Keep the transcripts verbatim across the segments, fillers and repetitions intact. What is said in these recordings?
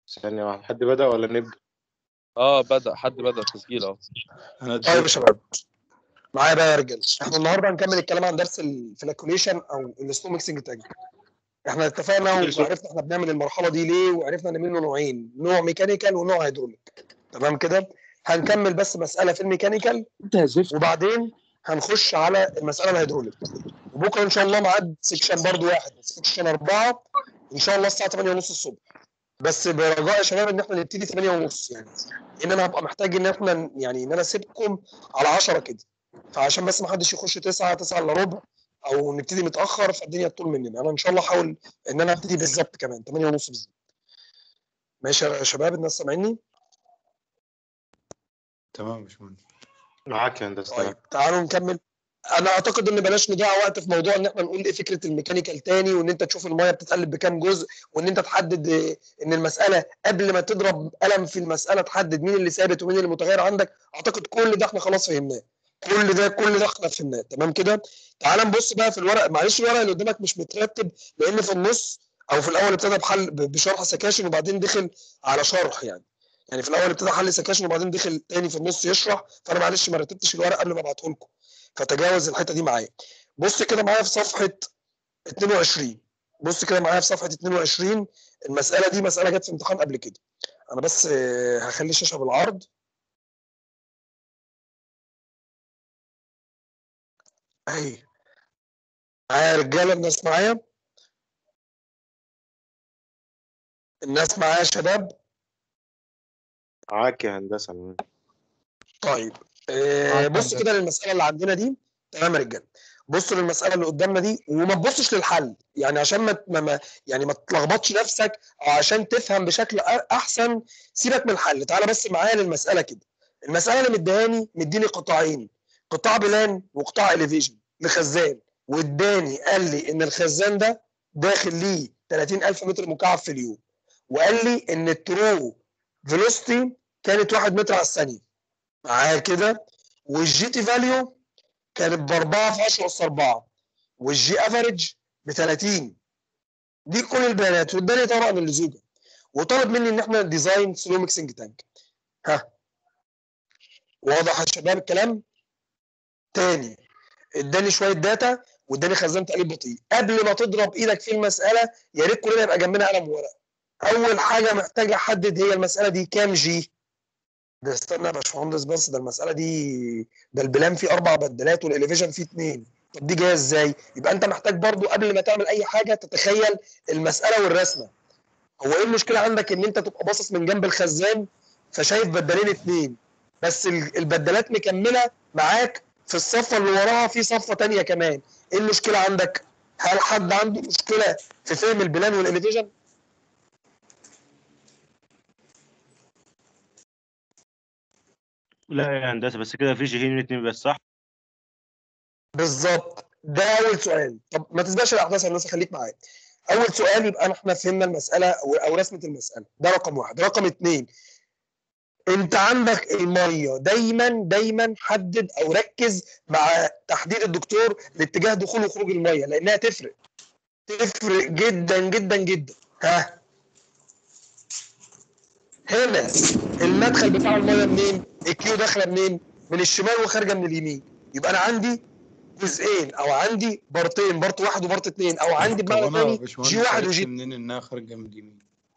ثانية واحدة، حد بدأ ولا نبدأ؟ اه بدأ، حد بدأ تسجيل اهو. انا طيب يا شباب، معايا بقى يا رجاله. احنا النهارده هنكمل الكلام عن درس الفلاكوليشن او السلو ميكسنج تانك. احنا اتفقنا وعرفنا احنا بنعمل المرحله دي ليه، وعرفنا ان منه نوعين، نوع ميكانيكال ونوع هيدروليك. تمام كده؟ هنكمل بس مساله في الميكانيكال وبعدين هنخش على المساله الهيدروليك. وبكره ان شاء الله ميعاد سيكشن برضو واحد، سيكشن اربعه ان شاء الله الساعه ثمانية ونص الصبح. بس برجاء يا شباب ان احنا نبتدي ثمانية ونص، يعني ان انا هبقى محتاج ان احنا يعني ان انا اسيبكم على عشرة كده، فعشان بس ما حدش يخش تسعة تسعة الا ربع او نبتدي متاخر فالدنيا تطول مننا. انا ان شاء الله احاول ان انا ابتدي بالظبط كمان ثمانية ونص بالظبط. ماشي يا شباب، الناس سامعيني؟ تمام يا باشمهندس. معاك يا هندسة. طيب تعالوا نكمل. انا اعتقد ان بلاش نضيع وقت في موضوع ان احنا نقول ايه فكره الميكانيكال تاني، وان انت تشوف الميه بتتقلب بكام جزء، وان انت تحدد إيه ان المساله قبل ما تضرب قلم في المساله تحدد مين اللي ثابت ومين اللي متغير عندك. اعتقد كل ده احنا خلاص فهمناه. كل ده كل ده احنا فهمناه تمام كده. تعال نبص بقى في الورق. معلش الورق اللي قدامك مش مترتب لان في النص او في الاول ابتدى بحل بشرح سكاشن وبعدين دخل على شرح يعني. يعني في الاول ابتدى حل سكاشن وبعدين دخل تاني في النص يشرح، فانا معلش ما رتبتش الورق قبل ما ابعته لكم، فتجاوز الحته دي معايا. بص كده معايا في صفحه اتنين وعشرين. بص كده معايا في صفحه اتنين وعشرين. المساله دي مساله جت في امتحان قبل كده. انا بس هخلي الشاشه بالعرض اهي. معايا يا رجاله؟ الناس معايا؟ الناس معايا يا شباب؟ معاك يا هندسة. طيب آه بص كده للمساله اللي عندنا دي. تمام يا رجاله، بصوا للمساله اللي قدامنا دي وما تبصش للحل، يعني عشان ما ما يعني ما تلخبطش نفسك او عشان تفهم بشكل احسن. سيبك من الحل، تعالى بس معايا للمساله كده. المساله اللي مديهاني مديني قطاعين، قطاع بلان وقطاع اليفيجن لخزان، واداني قال لي ان الخزان ده داخل ليه ثلاثين ألف متر مكعب في اليوم، وقال لي ان الترو فيلوستي كانت واحد متر على الثانيه معايا كده، والجي تي فاليو كانت ب أربعة في عشرة أس أربعة، والجي افريج ب ثلاثين. دي كل البيانات، واداني طبعا اللزوجه، وطلب مني ان احنا ديزاين سلو ميكسنج تانك. ها واضح يا شباب الكلام؟ تاني اداني شويه داتا واداني خزان تقليب بطيء. قبل ما تضرب ايدك في المساله يا ريت كلنا يبقى جنبنا قلم وورقه. اول حاجه محتاج احدد هي المساله دي كام جي. ده استنى يا باشمهندس، بس ده المساله دي ده البلان فيه اربع بدلات والاليفيشن فيه اثنين. طب دي جايه ازاي؟ يبقى انت محتاج برضو قبل ما تعمل اي حاجه تتخيل المساله والرسمه. هو ايه المشكله عندك ان انت تبقى باصص من جنب الخزان فشايف بدلين اثنين، بس البدلات مكمله معاك في الصفه اللي وراها في صفه ثانيه كمان. ايه المشكله عندك؟ هل حد عنده مشكله في فهم البلان والاليفيشن؟ لا يا هندسة، بس كده في شيء من اتنين بس، صح؟ بالظبط، ده اول سؤال. طب ما تسبقش الاحداث يا الناس، خليك معايا. اول سؤال يبقى احنا فهمنا المساله او, أو رسمه المساله، ده رقم واحد. رقم اثنين، انت عندك الميه دايما دايما حدد او ركز مع تحديد الدكتور لاتجاه دخول وخروج الميه لانها تفرق تفرق جدا جدا جدا. ها هنا المدخل بتاع الميه منين؟ الكيو داخله منين؟ من الشمال وخارجه من اليمين. يبقى انا عندي جزئين او عندي بارتين، بارت واحد وبارت اثنين، او عندي بمعنى ثاني جي واحد وجي منين انها خارجه من اليمين؟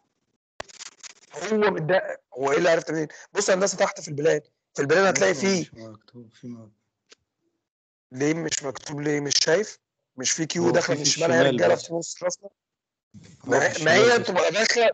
هو متدقق. هو ايه اللي عرفت منين؟ بص يا هندسه تحت في البلان، في البلان هتلاقي فيه مش مكتوب في مكتوب. ليه مش مكتوب؟ ليه مش شايف؟ مش في كيو داخله من في الشمال يا رجاله في نص الرسمه؟ ما, ما هي تبقى داخله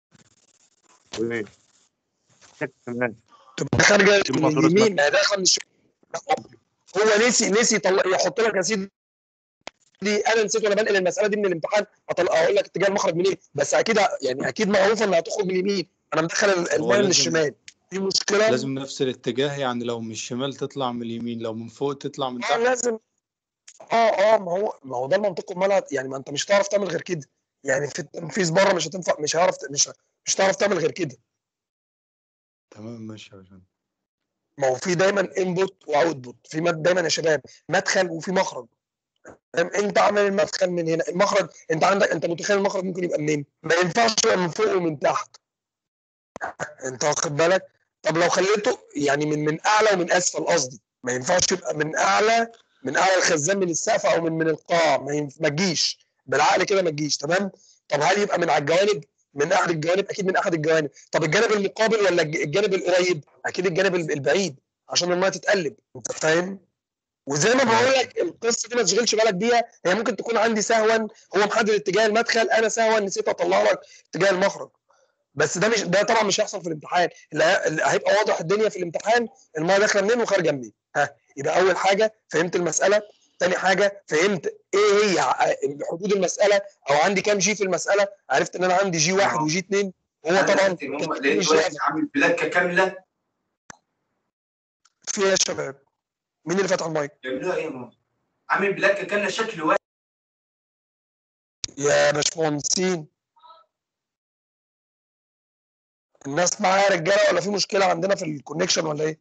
تبقى خارجه من اليمين، ما هي داخله من الشمال. هو نسي نسي يطلع يحط لك يا سيدي. انا نسيت وانا بنقل المساله دي من الامتحان اقول لك اتجاه المخرج منين، بس اكيد يعني اكيد معروفه انها هتخرج من اليمين، انا مدخل الميه من الشمال. في مشكله؟ لازم نفس الاتجاه، يعني لو من الشمال تطلع من اليمين، لو من فوق تطلع من تحت. اه لازم. اه اه ما هو ما هو ده المنطق. امال يعني ما انت مش هتعرف تعمل غير كده، يعني في التنفيذ بره مش هتنفع، مش هعرف مش مش هتعرف تعمل غير كده. تمام ماشي يا باشا. ما هو في دايما انبوت واوت بوت، في دايما يا شباب مدخل وفي مخرج. انت عامل المدخل من هنا، المخرج انت عندك، انت متخيل المخرج ممكن يبقى منين؟ ما ينفعش يبقى من فوق ومن تحت. انت واخد بالك؟ طب لو خليته يعني من من اعلى ومن اسفل، قصدي ما ينفعش يبقى من اعلى من اعلى الخزان من السقف او من من القاع، ما, ينف... ما تجيش بالعقل كده، ما تجيش. تمام. طب هل يبقى من على الجوانب؟ من احد الجوانب، اكيد من احد الجوانب. طب الجانب المقابل ولا الج- الجانب القريب؟ اكيد الجانب ال- البعيد عشان الميه تتقلب. انت فاهم؟ وزي ما بقول لك القصه دي ما تشغلش بالك بيها، هي ممكن تكون عندي سهوا هو محدد اتجاه المدخل، انا سهوا نسيت اطلع لك اتجاه المخرج. بس ده مش ده طبعا مش هيحصل في الامتحان، اللي ه- اللي هيبقى واضح الدنيا في الامتحان الميه داخله منين وخارجه منين. ها، يبقى اول حاجه فهمت المساله، ثاني حاجه فهمت ايه هي ع- حدود المساله، او عندي كام جي في المساله، عرفت ان انا عندي جي واحد وجي اثنين، هو طبعا كان لقيت واحد عامل بلاكه كامله. في ايه يا شباب؟ مين اللي فتح المايك؟ بيعملوها ايه يا ماما؟ عامل بلاكه كامله شكل واحد. يا باشمهندسين، الناس معايا رجاله ولا في مشكله عندنا في الكونكشن ولا ايه؟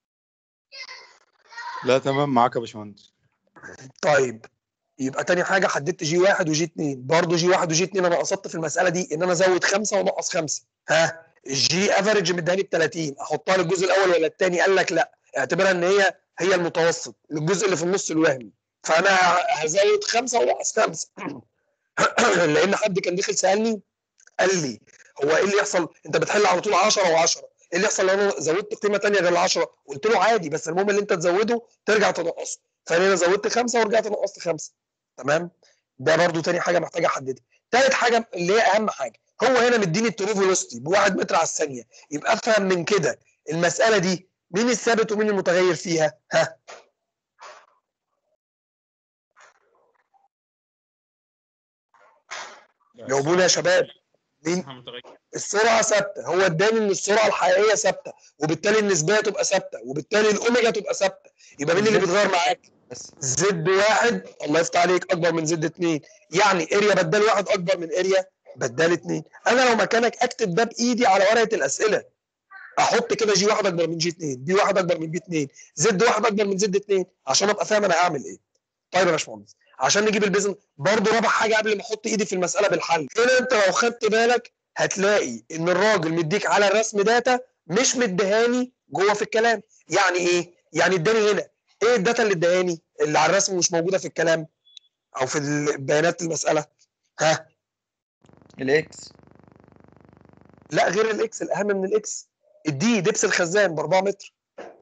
لا تمام معاك يا باشمهندس. طيب، يبقى تاني حاجه حددت جي واحد وجي اثنين، برضه جي واحد وجي اثنين انا قصدت في المساله دي ان انا ازود خمسه وانقص خمسه. ها، الجي افريج مداني ب ثلاثين، احطها للجزء الاول ولا الثاني؟ قال لك لا، اعتبرها ان هي هي المتوسط للجزء اللي في النص الوهمي، فانا هزود خمسه وانقص خمسه. لان حد كان داخل سالني قال لي هو ايه اللي يحصل؟ انت بتحل على طول عشرة و10، ايه اللي يحصل لو انا زودت قيمه ثانيه غير ال عشرة؟ قلت له عادي، بس المهم اللي انت تزوده ترجع تنقصه، فانا زودت خمسه ورجعت نقصت خمسه. تمام. ده برضو تاني حاجه محتاجه احددها. ثالث حاجه اللي هي اهم حاجه، هو هنا مديني الترو فيلوسيتي بواحد متر على الثانيه، يبقى افهم من كده المساله دي مين الثابت ومين المتغير فيها؟ ها، جاوبونا يا شباب. مين؟ السرعه ثابته، هو اداني ان السرعه الحقيقيه ثابته، وبالتالي النسبيه تبقى ثابته، وبالتالي الاوميجا تبقى ثابته، يبقى مين اللي بيتغير معاك؟ بس زد واحد الله يفتح عليك اكبر من زد اثنين، يعني اريا بدال واحد اكبر من اريا بدال اثنين. انا لو مكانك اكتب ده بايدي على ورقه الاسئله، احط كده جي واحد اكبر من جي اثنين، بي واحد اكبر من بي اثنين، زد واحد اكبر من زد اثنين، عشان ابقى فاهم انا هعمل ايه. طيب يا باشمهندس، عشان نجيب البيزن برضه رابع حاجه قبل ما احط ايدي في المساله بالحل، هنا انت لو خدت بالك هتلاقي ان الراجل مديك على الرسم داتا مش مديهاني جوه في الكلام. يعني ايه؟ يعني اداني هنا ايه الداتا اللي اداني اللي على الرسم مش موجوده في الكلام او في البيانات المساله؟ ها، الاكس. لا غير الاكس، الاهم من الاكس الدي، دبس الخزان ب أربعة متر.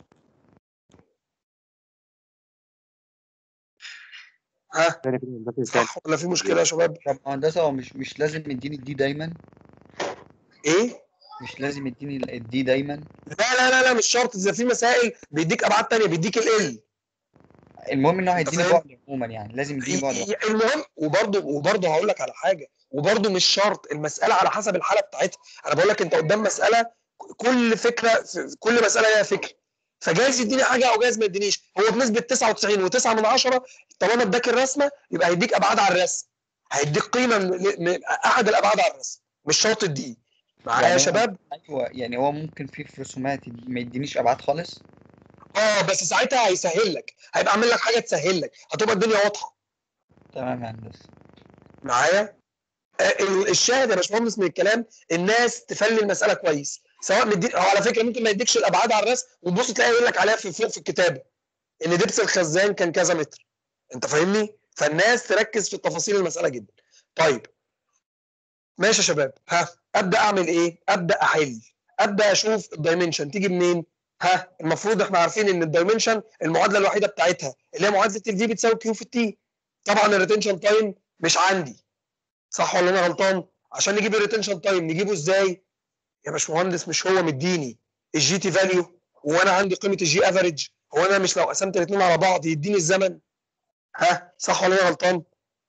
ها، تاني كده هندسة تاني. صح ولا في مشكله يا شباب؟ طب هندسه هو مش مش لازم يديني الدي دايما؟ ايه؟ مش لازم يديني الدي دايما؟ لا لا لا لا مش شرط، اذا في مسائل بيديك ابعاد ثانيه، بيديك ال المهم ان هو أنت هيديني فاهم؟ بعد عموما، يعني لازم يديني بعد واحد. المهم، وبرضه وبرضه هقول لك على حاجه، وبرضه مش شرط المساله على حسب الحاله بتاعتها. انا بقول لك انت قدام مساله، كل فكره في كل مساله ليها فكره، فجايز يديني حاجه او جايز ما يدينيش، هو بنسبه تسعة وتسعين وتسعة من عشرة طالما اداك الرسمه يبقى هيديك ابعاد على الرسم، هيديك قيمه من من احد الابعاد على الرسم، مش شرط الدي. معايا يعني يا هو شباب؟ ايوه، يعني هو ممكن في في رسومات ما يدينيش ابعاد خالص. اه بس ساعتها هيسهل لك، هيبقى عامل لك حاجه تسهل لك، هتبقى الدنيا واضحه. تمام يا هندسه. معايا؟ آه، الشاهد يا باشمهندس من الكلام، الناس تفلي المساله كويس، سواء مدي هو على فكره ممكن ما يديكش الابعاد على الرسم وتبص تلاقي يقول لك عليها في فوق في الكتابه ان دبس الخزان كان كذا متر. انت فاهمني؟ فالناس تركز في التفاصيل المساله جدا. طيب ماشي يا شباب، ها ابدا اعمل ايه؟ ابدا احل، ابدا اشوف الدايمنشن تيجي منين. ها، المفروض احنا عارفين ان الدايمنشن المعادله الوحيده بتاعتها اللي هي معادله الفي بتساوي كيو في التي. طبعا الريتنشن تايم مش عندي، صح ولا انا غلطان؟ عشان نجيب الريتنشن تايم نجيبه ازاي؟ يا باشمهندس مش هو مديني الجي تي فاليو وانا عندي قيمه الجي افريج، هو انا مش لو قسمت الاثنين على بعض يديني الزمن؟ ها، صح ولا انا غلطان؟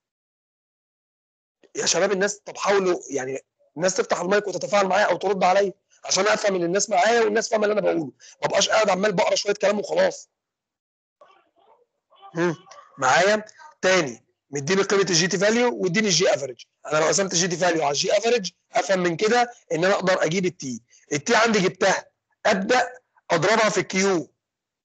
يا شباب الناس، طب حاولوا يعني الناس تفتح المايك وتتفاعل معايا او ترد عليا عشان افهم ان الناس معايا والناس فاهمه اللي انا بقوله، ما ابقاش قاعد عمال بقرا شويه كلام وخلاص. هم. معايا؟ تاني، مديني قيمه الجي تي فاليو واديني الجي افريج، انا لو قسمت الجي تي فاليو على الجي افريج افهم من كده ان انا اقدر اجيب التي. التي عندي جبتها، ابدا اضربها في الكيو،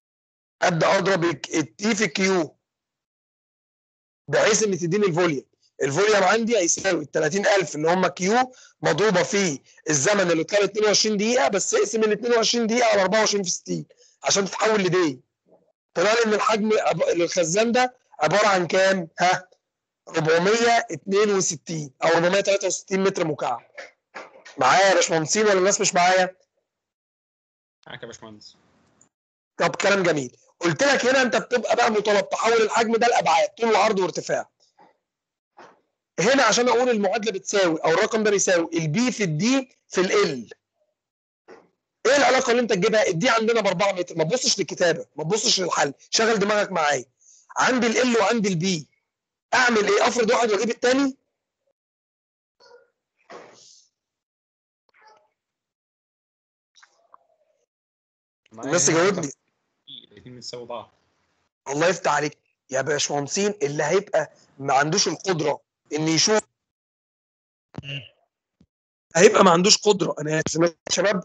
ابدا اضرب التي في الكيو بحيث ان تديني الفوليوم. الفوليوم عندي هيساوي ال ثلاثين ألف اللي هم كيو مضروبه في الزمن اللي كان اتنين وعشرين دقيقه، بس اقسم ال اتنين وعشرين دقيقه على اربعة وعشرين في ستين عشان تتحول لدي. طلع لي ان الحجم الخزان ده عباره عن كام؟ ها؟ اربعمية واتنين وستين او اربعمية وتلاتة وستين متر مكعب. معايا يا باشمهندسين ولا الناس مش معايا؟ معاك يا باشمهندس. طب كلام جميل. قلت لك هنا انت بتبقى بقى مطالب تحول الحجم ده لابعاد طول وعرض وارتفاع. هنا عشان اقول المعادله بتساوي او الرقم ده بيساوي البي في الدي في ال. ايه العلاقه اللي انت تجيبها؟ الدي عندنا ب اربعة متر، ما تبصش للكتابه، ما تبصش للحل، شغل دماغك معايا. عندي ال وعندي البي، اعمل ايه؟ افرض واحد واجيب الثاني؟ الناس تجاوبني. الاثنين بيساووا بعض. الله يفتح عليك يا باشمهندسين. اللي هيبقى ما عندوش القدره ان يشوف، هيبقى ما عندوش قدره. انا اسف يا شباب.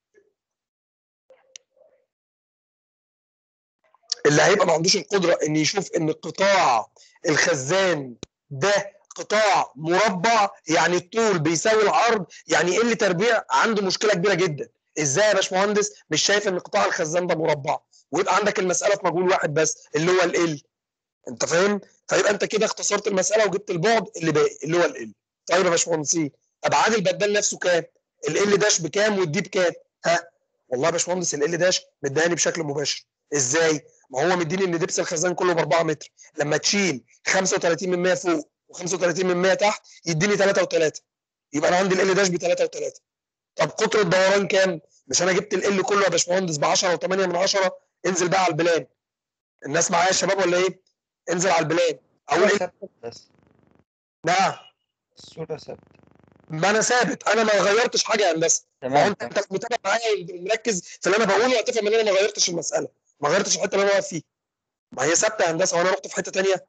اللي هيبقى ما عندوش القدره ان يشوف ان قطاع الخزان ده قطاع مربع، يعني الطول بيساوي العرض، يعني ال تربيع، عنده مشكله كبيره جدا. ازاي يا باشمهندس مش شايف ان قطاع الخزان ده مربع؟ ويبقى عندك المساله في مجهول واحد بس اللي هو ال. انت فاهم؟ فيبقى انت كده اختصرت المساله وجبت البعد اللي باقي اللي هو ال. طيب يا باشمهندسين، ابعاد البدال نفسه كام؟ ال داش بكام والدي بكام؟ ها؟ والله يا باشمهندس ال داش مداني بشكل مباشر. ازاي؟ ما هو مديني ان دبس الخزان كله ب اربعة متر، لما تشيل خمسة وتلاتين من مية فوق وخمسة وتلاتين من مية تحت يديني تلاتة و3. يبقى انا عندي ال داش ب تلاتة و3. طب قطر الدوران كام؟ مش انا جبت ال كله يا باشمهندس ب عشرة وتمانية من عشرة؟ انزل بقى على البلان. الناس معايا يا شباب ولا ايه؟ انزل على البلان. اقول ايه؟ بس نعم. الصورة ثابتة. ما انا ثابت، انا ما غيرتش حاجه يا هندسه. تمام. انت انت متابع معايا ومركز في اللي انا بقوله، هتفهم ان انا ما غيرتش المساله، ما غيرتش الحته اللي انا واقف فيها. ما هي ثابته يا هندسه وانا رحت في حته ثانيه.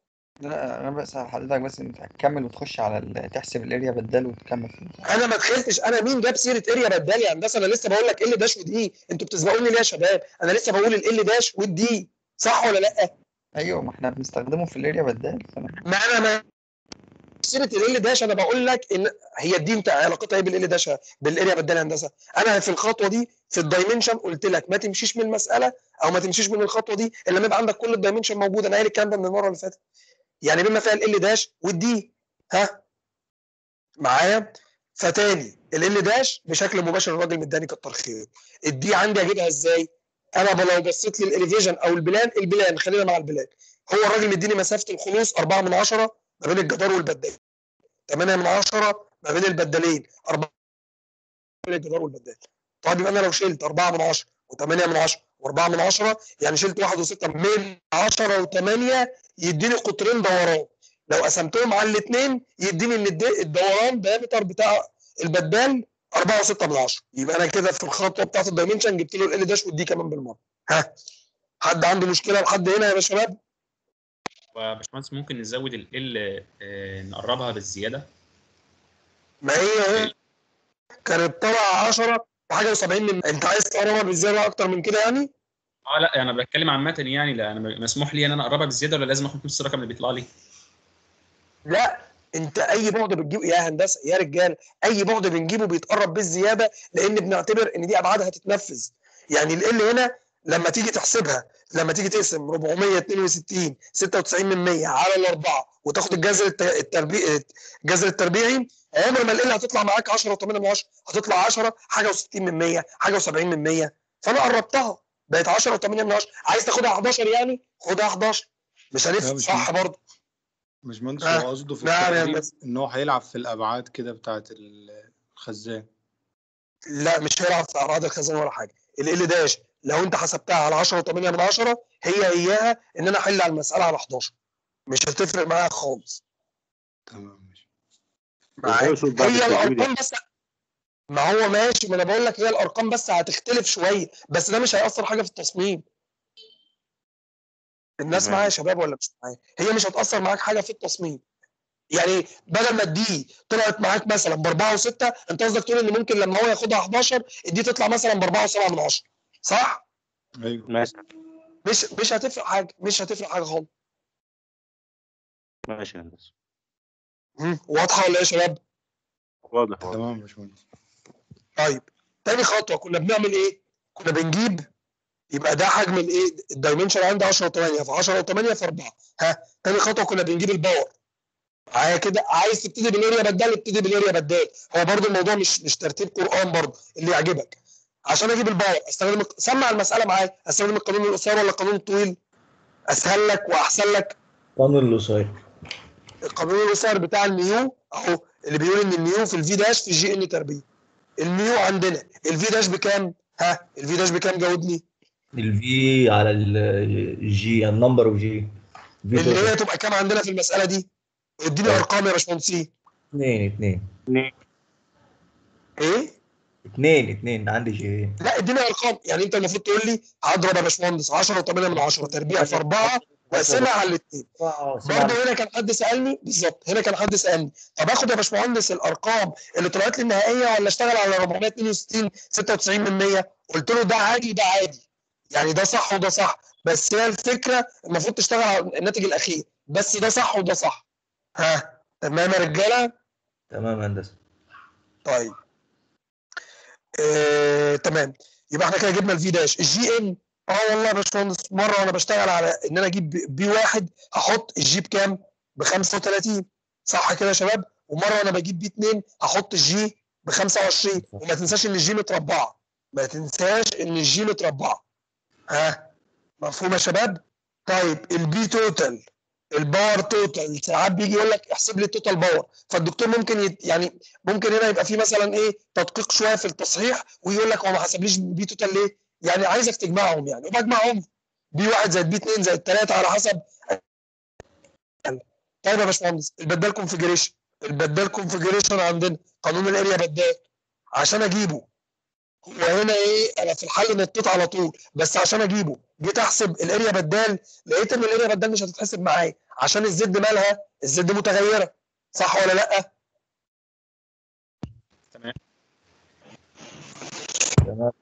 لا انا بس حضرتك بس انت هتكمل وتخش على ال- تحسب الاريا بدال وتكمل فيه. انا ما دخلتش. انا مين جاب سيره اريا بدال يا هندسه؟ انا لسه بقول لك ال داش ودي. انتوا بتسبقوني ليه يا شباب؟ انا لسه بقول ال داش والدي، صح ولا لا؟ ايوه ما احنا بنستخدمه في الاريا بدال. فأنا- ما انا ما سيره ال داش انا بقول لك ان هي دي انت علاقتها ايه بالال داش بالاريا بدال يا هندسه؟ انا في الخطوه دي في الدايمنشن قلت لك ما تمشيش من المساله او ما تمشيش من الخطوه دي الا لما يبقى عندك كل الدايمنشن موجود. انا قايل الكلام ده من المره اللي فاتت. يعني بما فيها ال داش والدي. ها معايا؟ فتاني ال داش بشكل مباشر الراجل مداني كتر خيره. الدي عندي اجيبها ازاي؟ انا لو بصيت للاليفيجن او البلان، البلان خلينا مع البلان، هو الراجل مديني مسافه الخلوص اربعة من عشرة ما بين الجدار والبدال، تمانية من عشرة ما بين البدالين، اربعة ما بين الجدار والبدال. طيب يبقى انا لو شلت اربعة من عشرة و8 من عشرة و4 من عشرة يعني شلت واحد وستة من عشرة و8 يديني قطرين دوران. لو قسمتهم على الاثنين يديني ان الدوران دايمتر بتاع البدال اربعة وستة من عشرة. يبقى انا كده في الخطوه بتاعت الدايمنشن جبت له ال داش والدي كمان بالمره. ها حد عنده مشكله لحد هنا يا شباب؟ وباشمهندس ممكن نزود ال ال نقربها بالزياده. ما هي هي كانت طالعه عشرة وحاجه و70 من، انت عايز تقربها بالزياده اكتر من كده يعني؟ اه لا انا بتكلم عامه يعني. لا انا مسموح لي ان انا اقربها بالزياده ولا لازم اخد نفس الرقم اللي بيطلع لي؟ لا انت اي بعد بتجيبه يا هندسه يا رجال، اي بعد بنجيبه بيتقرب بالزياده لان بنعتبر ان دي ابعاد هتتنفذ. يعني ال هنا لما تيجي تحسبها، لما تيجي تقسم اربعمية واتنين وستين ستة وتسعين من مية على الاربعه وتاخد الجذر التربيعي الجذر التربيعي، عمر ما ال هتطلع معاك عشرة وتمانية من عشرة، هتطلع عشرة حاجه و60 من مية حاجه و70 من مية. فانا قربتها بقت عشرة وتمانية من عشرة. عايز تاخدها حداشر يعني خدها حداشر، مش هنفرق صح برضه. باشمهندس آه. هو قصده في نعم يا التقريب هندسة. ان هو هيلعب في الابعاد كده بتاعت الخزان. لا مش هيلعب في اعراض الخزان ولا حاجه. ال داش لو انت حسبتها على عشرة وتمانية من عشرة هي اياها ان انا احل على المساله على حداشر، مش هتفرق معايا خالص. تمام ماشي. معايا هي الارقام بس. ما هو ماشي، ما انا بقول لك هي الارقام بس هتختلف شويه، بس ده مش هيأثر حاجه في التصميم. الناس معايا يا شباب ولا مش معايا؟ هي مش هتأثر معاك حاجه في التصميم. يعني بدل ما دي طلعت معاك مثلا ب اربعة وستة، انت قصدك تقول ان ممكن لما هو ياخدها حداشر دي تطلع مثلا ب اربعة وسبعة من عشرة، صح؟ ايوه مثلا. مش مش هتفرق حاجه، مش هتفرق حاجه خالص. ماشي يا هندسه. مم، واضحه ولا ايه يا شباب؟ واضح واضح. تمام يا باشمهندس. طيب تاني خطوه كنا بنعمل ايه؟ كنا بنجيب، يبقى ده حجم الايه؟ الدايمنشن عندي عشرة و8 في عشرة و8 في أربعة. ها تاني خطوه كنا بنجيب الباور. معايا كده؟ عايز تبتدي بالاريا بدال ابتدي بالاريا بدال. هو برضو الموضوع مش مش ترتيب قران برضو اللي يعجبك. عشان اجيب الباور استخدم، سمع المساله معايا، استخدم القانون القصير ولا القانون الطويل؟ اسهل لك واحسن لك قانون القصير. القانون القصير بتاع الميو اهو، اللي بيقول ان الميو في الفي داش في جي ان تربيع. الميو عندنا الفي داش بكام؟ ها الفي داش بكام؟ جاوبني. الفي على الجي، النمبر اوف جي. اللي هي تبقى كام عندنا في المساله دي؟ اديني ارقام يا باشمهندسين. اثنين اثنين ايه؟ اثنين اثنين عندي جي. لا اديني ارقام، يعني انت المفروض تقول لي هضرب يا باشمهندس عشرة و8 من عشرة تربيع في أربعة واقسمها على الاثنين. برضه هنا كان حد سالني بالظبط، هنا كان حد سالني طب اخد يا باشمهندس الارقام اللي طلعت لي النهائيه ولا اشتغل على أربعمية واتنين وستين ستة وتسعين من مية؟ قلت له ده عادي وده عادي، يعني ده صح وده صح، بس هي الفكره المفروض تشتغل على الناتج الاخير، بس ده صح وده صح. ها تمام يا رجاله؟ تمام يا هندسه. طيب آه، تمام. يبقى احنا كده جبنا الفي داش. الجي ان اه والله يا باشمهندس مره وانا بشتغل على ان انا اجيب بي واحد هحط الجي بكام؟ ب خمسة وتلاتين، صح كده يا شباب؟ ومره وانا بجيب بي اتنين هحط الجي ب خمسة وعشرين، وما تنساش ان الجي متربعه، ما تنساش ان الجي متربعه. ها مفهوم يا شباب؟ طيب البي توتال، الباور توتال، ساعات بيجي يقول لك احسب لي التوتال باور، فالدكتور ممكن يت... يعني ممكن هنا يبقى في مثلا ايه تدقيق شويه في التصحيح ويقول لك هو ما حسبليش بي توتال ليه؟ يعني عايزك تجمعهم يعني، وبجمعهم بي واحد زائد بي اتنين زائد تلاتة على حسب. طيب يا باشمهندس البدال كونفجريشن، البدال كونفجريشن عندنا قانون الاريا بدال، عشان اجيبه هو هنا ايه؟ انا في الحل نطيت على طول، بس عشان اجيبه جيت احسب الاريا بدال، لقيت ان الاريا بدال مش هتتحسب معايا عشان الزد مالها؟ الزد متغيره، صح ولا لا؟ تمام. تمام.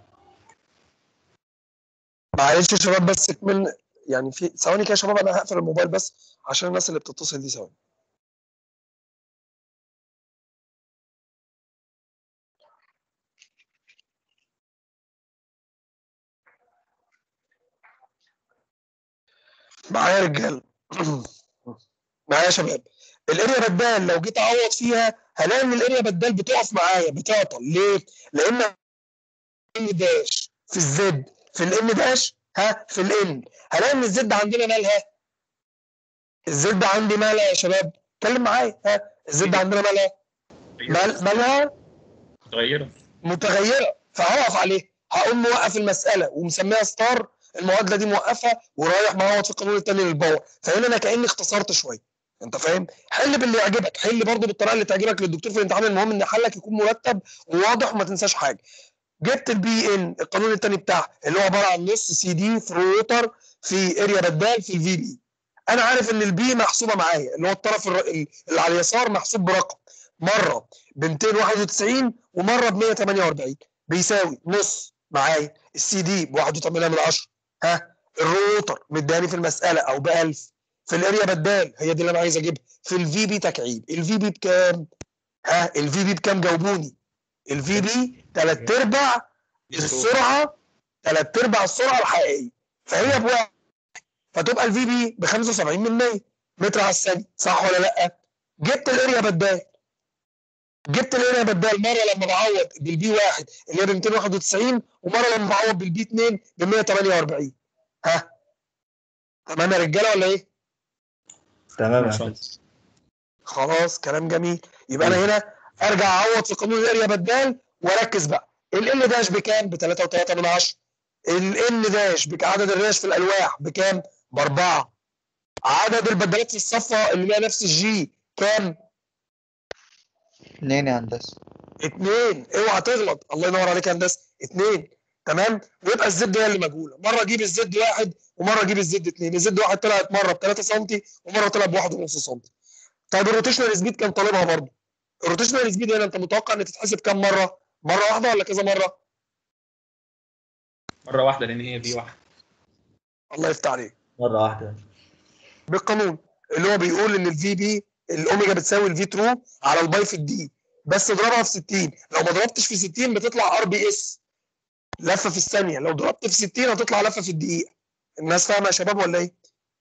معلش يا شباب بس من يعني في ثواني كده يا شباب، انا هقفل الموبايل بس عشان الناس اللي بتتصل دي. ثواني. معايا يا رجاله؟ معايا يا شباب؟ الاريا بدال لو جيت اعوض فيها هلاقي ان الاريا بدال بتقف معايا بتعطل. ليه؟ لان ان داش في الزد في الان داش ها في الان، هلاقي ان الزد عندنا مالها؟ الزد عندي مالها يا شباب؟ اتكلم معايا. ها الزد عندنا مالها؟ مال مالها متغيره متغيره، فهقف عليه، هقوم موقف المساله ومسميها ستار، المعادله دي موقفه ورايح معوض في القانون الثاني للباور. فهنا انا كاني اختصرت شويه، انت فاهم؟ حل باللي يعجبك، حل برضه بالطريقه اللي تعجبك للدكتور في الامتحان، المهم ان حلك يكون مرتب وواضح وما تنساش حاجه. جبت البي ان القانون الثاني بتاعها اللي هو عباره عن نص سي دي في روتر في اريا بدال في الفي بي. انا عارف ان البي محسوبه معايا اللي هو الطرف اللي على اليسار محسوب برقم، مره ب ميتين وواحد وتسعين ومره ب مية وتمانية وأربعين، بيساوي نص معايا السي دي ب واحد وتمانية من عشرة. ها الروتر مداني في المساله او ب ألف، في الاريا بدال هي دي اللي انا عايز اجيبها، في الفي بي تكعيب. الفي بي بكام؟ ها الفي بي بكام؟ جاوبوني. الفي بي ثلاث ارباع السرعه، ثلاث ارباع السرعه الحقيقيه، فهي بواحد، فتبقى الفي بي ب خمسة وسبعين من مية متر على الثانيه، صح ولا لا؟ جبت الاريا بدال، جبت الاريا بدال مره لما بعوض بالبي واحد اللي هي ب ميتين وواحد وتسعين ومره لما بعوض بالبي اتنين ب مية وتمانية وأربعين. ها تمام يا رجاله ولا ايه؟ تمام يا ماشي. هندسه. خلاص كلام جميل. يبقى انا هنا ارجع اعوض في قانون الاريا بدال واركز بقى. ال داش بكام؟ ب تلاتة وتلاتة من عشرة. الان داش عدد الريش في الالواح بكام؟ باربعه. عدد البدلات في الصفه اللي هي نفس الجي كام؟ اتنين يا هندسه. اتنين. اوعى تغلط، الله ينور عليك يا هندسه، اتنين. تمام. ويبقى الزد هي اللي مجهوله، مره اجيب الزد واحد ومره اجيب الزد اتنين. الزد واحد طلعت مره ب تلاتة سم ومره طلع ب واحد ونص سم. طيب الروتيشنال سبيد كان طالبها برضه. الروتيشنال سبيد هنا انت متوقع ان تتحسب كام مره؟ مره واحده ولا كذا مره؟ مره واحده لان هي في واحد. الله يفتح عليك. مره واحده بالقانون اللي هو بيقول ان الفي بي الاوميجا بتساوي الفي ترو على الباي في الدي، بس اضربها في ستين. لو ما ضربتش في ستين بتطلع ار بي اس لفه في الثانيه، لو ضربت في ستين هتطلع لفه في الدقيقه. الناس فاهمه يا شباب ولا ايه؟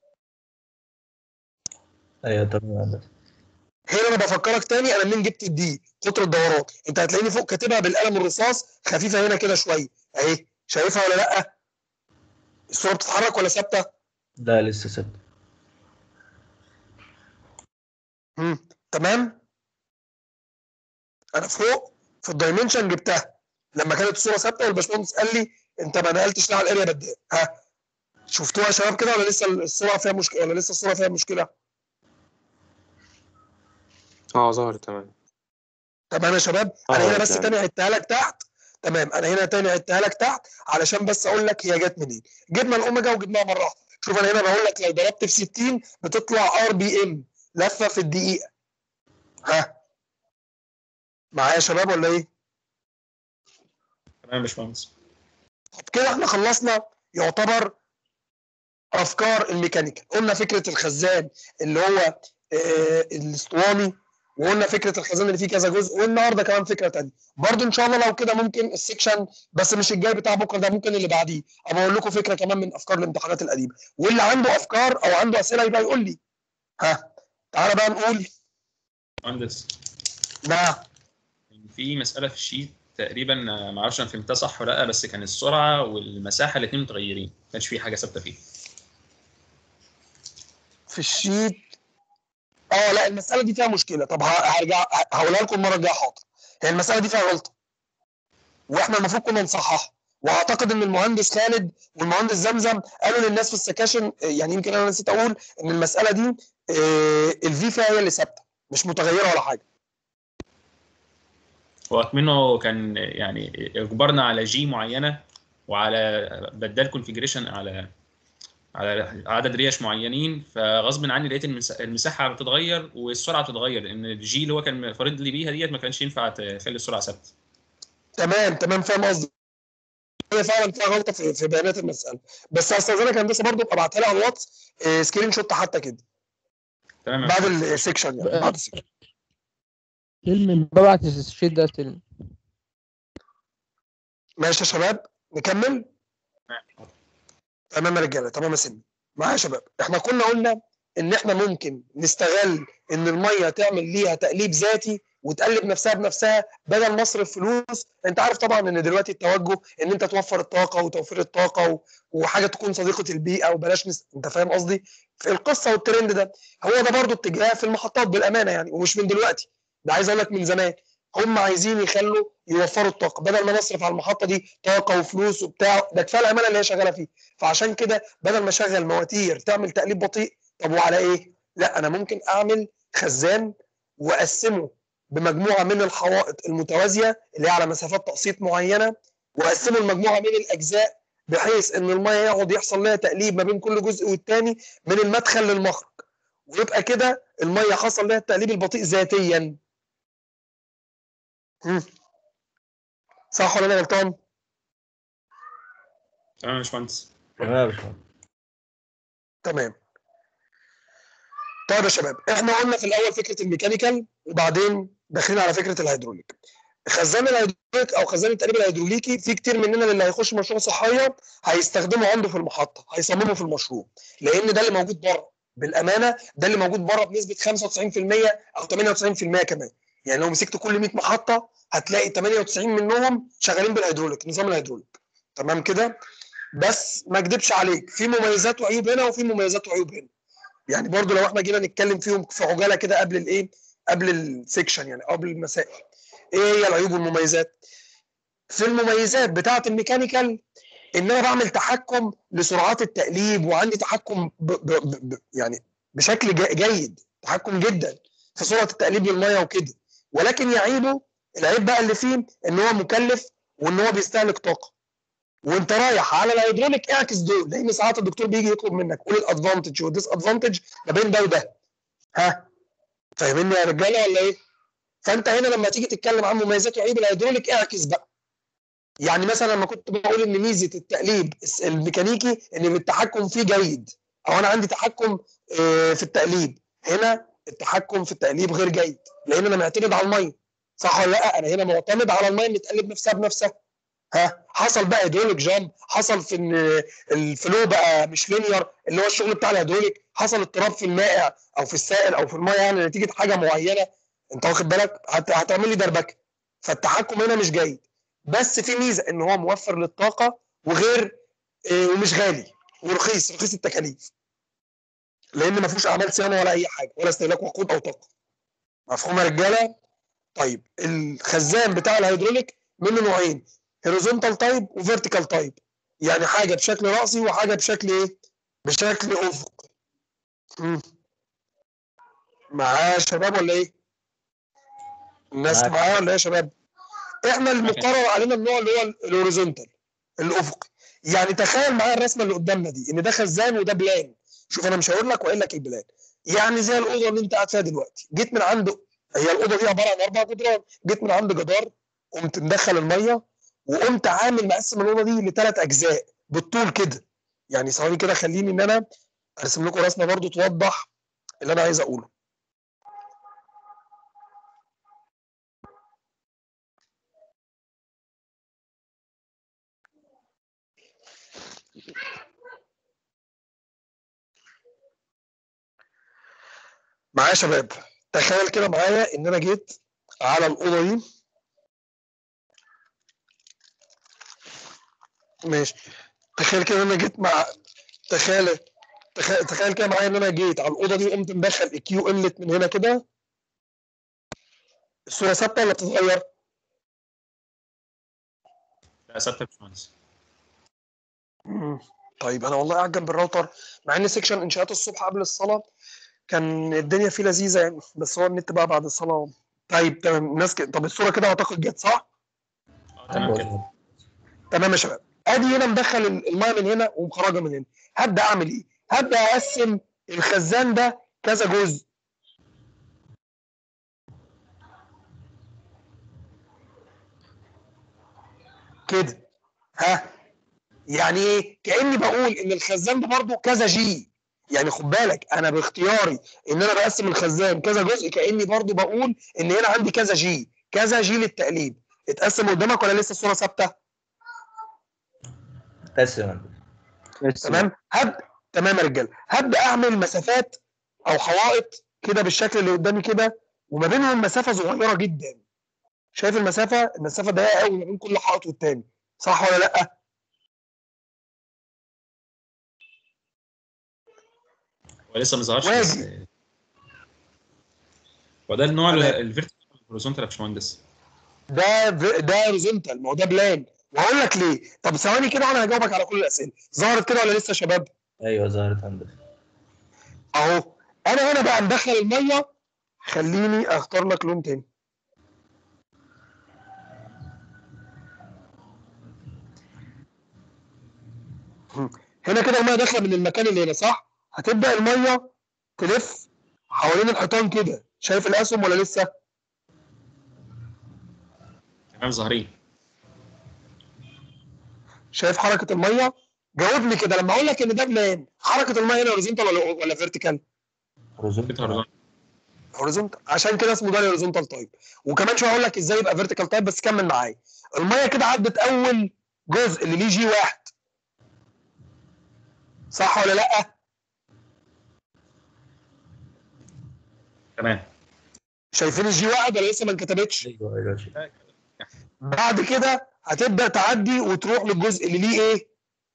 ايوه تمام يا هندسه. هنا انا بفكرك تاني، انا منين جبت الدي؟ قطر الدورات. انت هتلاقيني فوق كاتبها بالقلم الرصاص خفيفه هنا كده شويه اهي، شايفها ولا لا؟ الصوره بتتحرك ولا ثابته؟ لا لسه ثابته. امم تمام. انا فوق في الدايمنشن جبتها لما كانت الصوره ثابته، والباشمهندس قال لي انت ما نقلتش ليه على الاريا بدال. ها شفتوها يا شباب كده ولا لسه الصوره فيها مشكله ولا لسه الصوره فيها مشكله؟ اه ظهرت تمام. تمام يا شباب. انا هنا بس تاني عدتها لك تحت. تمام انا هنا تاني عدتها لك تحت علشان بس اقول لك هي جت منين. جبنا الاوميجا وجبناها مره واحده. شوف انا هنا بقول لك لو ضربت في ستين بتطلع ار بي ام لفه في الدقيقه. ها معايا يا شباب ولا ايه؟ تمام يا باشمهندس. طب كده احنا خلصنا يعتبر افكار الميكانيكا. قلنا فكره الخزان اللي هو آه الاسطواني، وقلنا فكره الخزان اللي فيه كذا جزء، والنهارده كمان فكره ثانيه برضو ان شاء الله. لو كده ممكن السكشن بس مش الجاي بتاع بكره ده، ممكن اللي بعديه ابقى اقول لكم فكره كمان من افكار الامتحانات القديمه، واللي عنده افكار او عنده اسئله يبقى يقول لي. ها تعالى بقى نقول. مهندس نعم. في مساله في الشيت تقريبا ما اعرفش انا فهمتها صح ولا لا، بس كان السرعه والمساحه الاثنين متغيرين، ما كانش في حاجه ثابته فيه في الشيت. اه لا المساله دي فيها مشكله. طب هرجع هقولها لكم المره الجايه. حاضر. هي المساله دي فيها غلطه واحنا المفروض كنا نصححها، واعتقد ان المهندس خالد والمهندس زمزم قالوا للناس في السكاشن، يعني يمكن انا نسيت اقول ان المساله دي آه الفي فيها هي اللي ثابته مش متغيره ولا حاجه. هو منه كان يعني اجبرنا على جي معينه وعلى بدال كونفيجريشن على على عدد ريش معينين، فغصب عني لقيت المساحه بتتغير والسرعه بتتغير، لان الجي اللي هو كان فارض لي بيها ديت ما كانش ينفع تخلي السرعه ثابته. تمام تمام فاهم قصدي. هي فعلا فيها غلطه في, في بيانات المساله، بس هستاذنك هندسه برضه ابقى ابعتها لي على الواتس آه سكرين شوت حتى كده. تمام بعد السكشن يعني بعد السكشن. سلم ببعت الشيت ده سلم. ماشي يا شباب نكمل. تمام يا رجاله. تمام يا سيدي. معايا يا شباب. احنا كنا قلنا ان احنا ممكن نستغل ان الميه تعمل ليها تقليب ذاتي وتقلب نفسها بنفسها بدل ما اصرف فلوس. انت عارف طبعا ان دلوقتي التوجه ان انت توفر الطاقه وتوفير الطاقه و... وحاجه تكون صديقه البيئه وبلاش نس... انت فاهم قصدي في القصه والترند ده. هو ده برضو اتجاه في المحطات بالامانه يعني، ومش من دلوقتي، ده عايز اقول لك من زمان. هم عايزين يخلوا يوفروا الطاقه بدل ما نصرف على المحطه دي طاقه وفلوس وبتاع، ده كفايه العماله اللي هي شغاله فيه. فعشان كده بدل ما اشغل مواتير تعمل تقليب بطيء، طب وعلى ايه؟ لا انا ممكن اعمل خزان واقسمه بمجموعه من الحوائط المتوازيه اللي هي على مسافات تقسيط معينه، واقسمه لمجموعه من الاجزاء بحيث ان الميه يقعد يحصل لها تقليب ما بين كل جزء والتاني من المدخل للمخرج، ويبقى كده الميه حصل لها التقليب البطيء ذاتيا. مم. صح ولا انا غلطان؟ تمام يا باشمهندس. تمام يا باشمهندس. تمام. طيب يا شباب احنا قلنا في الاول فكره الميكانيكال وبعدين داخلين على فكره الهيدروليك. خزان الهيدروليك او خزان التقليب الهيدروليكي في كتير مننا اللي هيخش مشروع صحيه هيستخدمه عنده في المحطه، هيصممه في المشروع، لان ده اللي موجود بره بالامانه، ده اللي موجود بره بنسبه خمسة وتسعين في المية او ثمانية وتسعين في المية كمان. يعني لو مسكت كل مية محطه هتلاقي ثمانية وتسعين منهم شغالين بالهيدروليك، نظام الهيدروليك. تمام كده؟ بس ما اكدبش عليك في مميزات وعيوب هنا وفي مميزات وعيوب هنا. يعني برضو لو احنا جينا نتكلم فيهم في عجاله كده قبل الايه؟ قبل السكشن يعني قبل المسائل. ايه هي العيوب والمميزات؟ في المميزات بتاعه الميكانيكال ان انا بعمل تحكم لسرعات التقليب، وعندي تحكم ب ب ب يعني بشكل جيد، تحكم جدا في سرعه التقليب للميه وكده. ولكن يعيبه، العيب بقى اللي فيه ان هو مكلف وان هو بيستهلك طاقه. وانت رايح على الهيدروليك اعكس دول، لان ساعات الدكتور بيجي يطلب منك قول الادفانتج والديس ادفانتج ما بين ده وده. ها فاهميني يا رجاله ولا ايه؟ فانت هنا لما تيجي تتكلم عن مميزات وعيوب الهيدروليك اعكس بقى. يعني مثلا لما كنت بقول ان ميزه التقليب الميكانيكي ان التحكم فيه جيد، او انا عندي تحكم في التقليب، هنا التحكم في التقليب غير جيد لان انا معتمد على الميه، صح ولا لا؟ انا هنا معتمد على الميه اللي تقلب نفسها بنفسها. ها حصل بقى هيدروليك جامب، حصل في ان الفلو بقى مش لينير اللي هو الشغل بتاع الهيدروليك، حصل اضطراب في المائع او في السائل او في الميه يعني نتيجه حاجه معينه، انت واخد بالك؟ هت... هتعمل لي دربكه. فالتحكم هنا مش جيد، بس في ميزه ان هو موفر للطاقه وغير إيه ومش غالي ورخيص، رخيص التكاليف لان ما فيهوش اعمال صيانه ولا اي حاجه ولا استهلاك وقود او طاقه. مفهوم يا رجاله؟ طيب الخزان بتاع الهيدروليك منه نوعين، هوريزونتال تايب وفيرتيكال تايب، يعني حاجه بشكل راسي وحاجه بشكل ايه؟ بشكل افقي. امم معايا يا شباب ولا ايه؟ الناس معاك. معايا ولا ايه يا شباب؟ احنا المقرر علينا النوع اللي هو الهوريزونتال الافقي. يعني تخيل معايا الرسمه اللي قدامنا دي ان ده خزان وده بلان. شوف انا مش هقول لك وقايل لك البلان، يعني زي الاوضه اللي انت قاعد فيها دلوقتي، جيت من عنده، هي الاوضه دي عباره عن اربع جدران، جيت من عند جدار قمت مدخل الميه وقمت عامل مقسم الاوضه دي لثلاث اجزاء بالطول كده. يعني ثواني كده خليني ان انا ارسم لكم رسمه برضو توضح اللي انا عايز اقوله. معايا يا شباب؟ تخيل كده معايا ان انا جيت على الاوضه دي، ماشي، تخيل كده ان انا جيت مع تخيل تخيل, تخيل كده معايا ان انا جيت على الاوضه دي وقمت مدخل الكيو انلت من هنا كده. الصوره ثابته ولا بتتغير؟ لا ثابته يا باشمهندس. مم. طيب انا والله قاعد جنب الراوتر، مع ان سيكشن انشاءات الصبح قبل الصلاه كان الدنيا فيه لذيذه يعني، بس هو النت بقى بعد الصلاه. طيب تمام الناس كده. طب الصوره كده اعتقد جت صح؟ اه تمام كده. تمام يا شباب. ادي هنا مدخل الميه من هنا ومخرجه من هنا. هبدا اعمل ايه؟ هبدا اقسم الخزان ده كذا جزء. كده ها، يعني ايه؟ كاني بقول ان الخزان ده برضه كذا جي. يعني خد بالك انا باختياري ان انا بقسم الخزان كذا جزء، كاني برضه بقول ان هنا عندي كذا جي، كذا جي للتقليب. اتقسم قدامك ولا لسه الصوره ثابته؟ قسم. تمام. هبدا تمام يا رجاله، هبدا اعمل مسافات او حوائط كده بالشكل اللي قدامي كده، وما بينهم مسافه صغيره جدا. شايف المسافه؟ المسافه ضيقه قوي ما بين كل حائط والتاني، صح ولا لا؟ هو لسه ما ظهرش واجي. بس هو ده النوع تمام. الفيرتيكال هوريزونتال يا باشمهندس. ده ده هوريزونتال، ما هو ده بلان، وهقول لك ليه. طب ثواني كده وانا هجاوبك على كل الاسئله. ظهرت كده ولا لسه يا شباب؟ ايوه ظهرت هندسه. اهو انا هنا بقى مدخل الميه، خليني اختار لك لون تاني. هنا كده الميه داخله من المكان اللي هنا صح؟ هتبدا الميه تلف حوالين الحيطان كده. شايف الاسهم ولا لسه؟ تمام ظاهرين. شايف حركه الميه؟ جاوبني كده لما اقول لك ان ده بلان، حركه الميه هنا هوريزونتال ولا ولا فيرتيكال؟ هوريزونتال. هوريزونتال، عشان كده اسمه ده هوريزونتال تايب. وكمان شويه هقول لك ازاي يبقى فيرتيكال تايب، بس كمل معايا. الميه كده عدت اول جزء اللي ليه جي واحد، صح ولا لا؟ تمام. شايفين الجي واحد ولا لسه ما انكتبتش؟ ايوه ايوه. بعد كده هتبدا تعدي وتروح للجزء اللي ليه ايه؟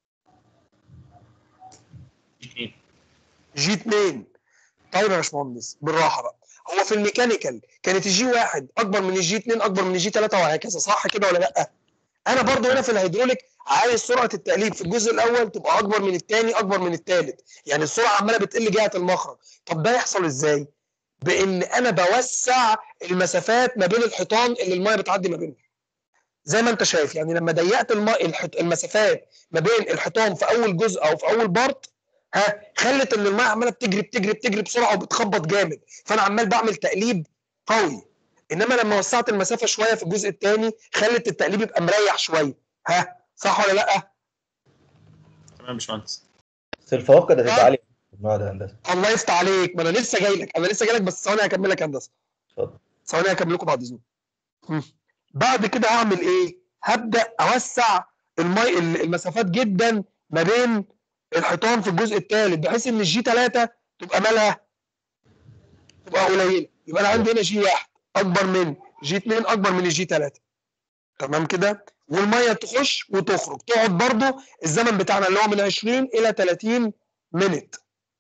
اثنين. جي اتنين. طيب يا باشمهندس بالراحه بقى، هو في الميكانيكال كانت الجي واحد اكبر من الجي اتنين اكبر من الجي تلاتة وهكذا، صح كده ولا لا؟ انا برضو هنا في الهيدروليك عايز سرعه التقليب في الجزء الاول تبقى اكبر من الثاني اكبر من الثالث، يعني السرعه عماله بتقل جهه المخرج. طب ده يحصل ازاي؟ بان انا بوسع المسافات ما بين الحيطان اللي الميه بتعدي ما بينهم. زي ما انت شايف يعني لما ضيقت المسافات ما بين الحيطان في اول جزء او في اول بارت، ها خلت ان الميه عماله بتجري بتجري بتجري بسرعه وبتخبط جامد، فانا عمال بعمل تقليب قوي. انما لما وسعت المسافه شويه في الجزء الثاني خلت التقليب يبقى مريح شويه. ها صح ولا لا؟ تمام يا باشمهندس. بس الفواقد هتبقى عاليه. بعد هندسه. الله يفتح عليك، ما انا لسه جاي لك، انا لسه جاي لك بس ثواني هكمل لك هندسه. اتفضل. ثواني هكمل لكم بعد اذنكم. بعد كده هعمل ايه؟ هبدا اوسع المي المسافات جدا ما بين الحيطان في الجزء الثالث، بحيث ان الجي ثلاثة تبقى مالها؟ تبقى قليله. يبقى انا عندي هنا جي واحد اكبر من جي اثنين اكبر من الجي ثلاثة. تمام كده؟ والميه تخش وتخرج، تقعد برضو الزمن بتاعنا اللي هو من عشرين الى ثلاثين مينت.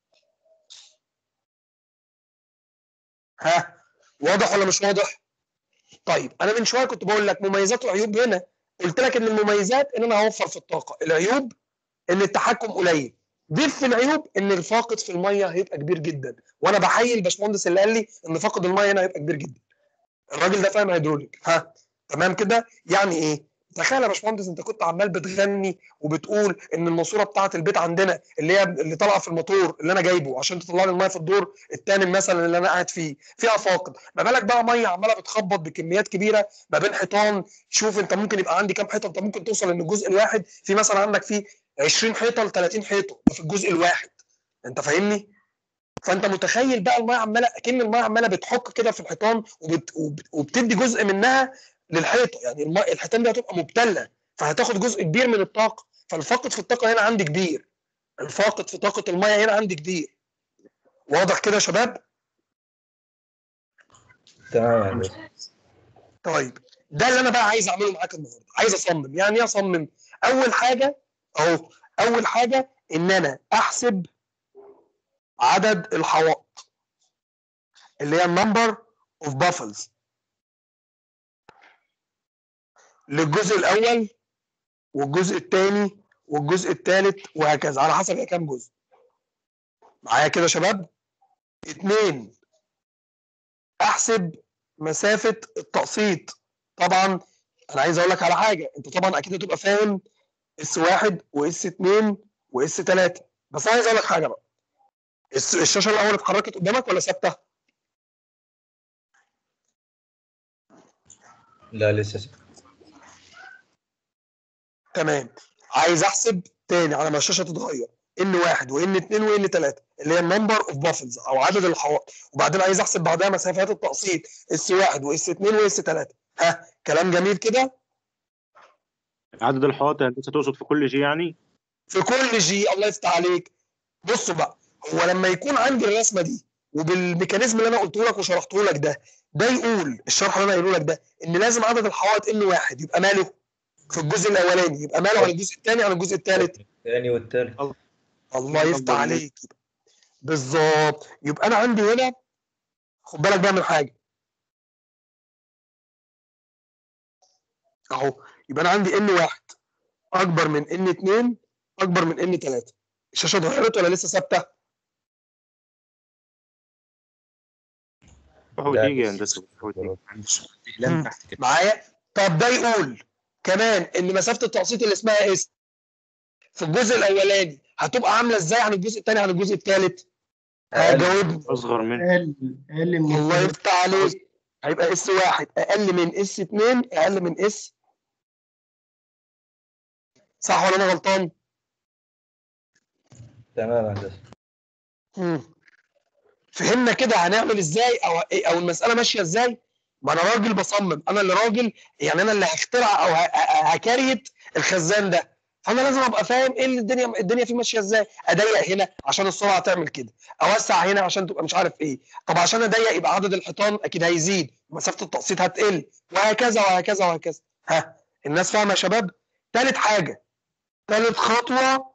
ها واضح ولا مش واضح؟ طيب انا من شويه كنت بقول لك مميزات وعيوب هنا، قلت لك ان المميزات ان انا هوفر في الطاقه، العيوب ان التحكم قليل. ضيف في العيوب ان الفاقد في الميه هيبقى كبير جدا، وانا بحيي الباشمهندس اللي قال لي ان فاقد الميه هنا هيبقى كبير جدا. الراجل ده فاهم هيدروليك. ها تمام كده؟ يعني ايه؟ تخيل يا باشمهندس انت كنت عمال بتغني وبتقول ان الماسوره بتاعه البيت عندنا اللي هي اللي طالعه في الموتور اللي انا جايبه عشان تطلع لي الميه في الدور الثاني مثلا اللي انا قاعد فيه فيها فاقد، ما بالك بقى ميه عماله بتخبط بكميات كبيره ما بين حيطان. شوف انت ممكن يبقى عندي كام حيطه، انت ممكن توصل ان الجزء الواحد في مثلا عندك فيه عشرين حيطه ل ثلاثين حيطه في الجزء الواحد. انت فاهمني؟ فانت متخيل بقى الميه عماله اكن الميه عماله بتحك كده في الحيطان وبت... وبتدي جزء منها للحيطه، يعني الماء الحيطان دي هتبقى مبتله فهتاخد جزء كبير من الطاقه، فالفاقد في الطاقه هنا عندي كبير، الفاقد في طاقه الميه هنا عندي كبير. واضح كده يا شباب؟ تمام. طيب ده اللي انا بقى عايز اعمله معاك النهارده، عايز اصمم. يعني ايه اصمم؟ اول حاجه اهو، اول حاجه ان انا احسب عدد الحوائط اللي هي النمبر اوف بافلز للجزء الاول والجزء الثاني والجزء الثالث وهكذا على حسب هي كام جزء. معايا كده يا شباب؟ اثنين، احسب مسافه التقسيط. طبعا انا عايز اقول لك على حاجه، انت طبعا اكيد هتبقى فاهم اس واحد واس اثنين واس ثلاثة، بس انا عايز اقول لك حاجه بقى. الشاشه الاول اتحركت قدامك ولا ثابته؟ لا لسه. تمام. عايز احسب تاني على ما الشاشه تتغير ان واحد وان اثنين وان ثلاثة اللي هي النمبر اوف بافلز او عدد الحوائط، وبعدين عايز احسب بعدها مسافات التقسيط اس واحد واس اثنين واس ثلاثة. ها كلام جميل كده؟ عدد الحوائط انت تقصد في كل جي يعني؟ في كل جي. الله يفتح عليك. بصوا بقى، هو لما يكون عندي الرسمه دي وبالميكانيزم اللي انا قلته لك وشرحته لك ده، ده يقول الشرح اللي انا قايله لك ده ان لازم عدد الحوائط ان واحد يبقى ماله في الجزء الاولاني يبقى ماله على الجزء الثاني على الجزء الثالث. الثاني والثالث. الله يفتح عليك. بالظبط. يبقى انا عندي هنا، خد بالك بقى من حاجه اهو، يبقى انا عندي ان واحد اكبر من ان اثنين اكبر من ان ثلاثة. الشاشه اتغيرت ولا لسه ثابته؟ وتيجي يا هندسه معايا؟ طب ده يقول كمان ان مسافه التقسيط اللي اسمها اس في الجزء الاولاني هتبقى عامله ازاي عن الجزء الثاني عن الجزء الثالث؟ هجاوبني. اصغر من اقل اقل من الله يفتح عليك. هيبقى اس واحد اقل من اس اثنين اقل من اس. صح ولا انا غلطان؟ تمام يا هندسه. امم فهمنا كده هنعمل ازاي او او المساله ماشيه ازاي؟ ما انا راجل بصمم، انا اللي راجل يعني انا اللي هخترع او هكريت الخزان ده، فانا لازم ابقى فاهم ايه اللي الدنيا الدنيا فيه ماشيه ازاي. اضيق هنا عشان السرعه تعمل كده، اوسع هنا عشان تبقى مش عارف ايه. طب عشان اضيق يبقى عدد الحيطان اكيد هيزيد ومسافه التقسيط هتقل وهكذا وهكذا وهكذا. ها الناس فاهمه يا شباب؟ ثالث حاجه، ثالث خطوه،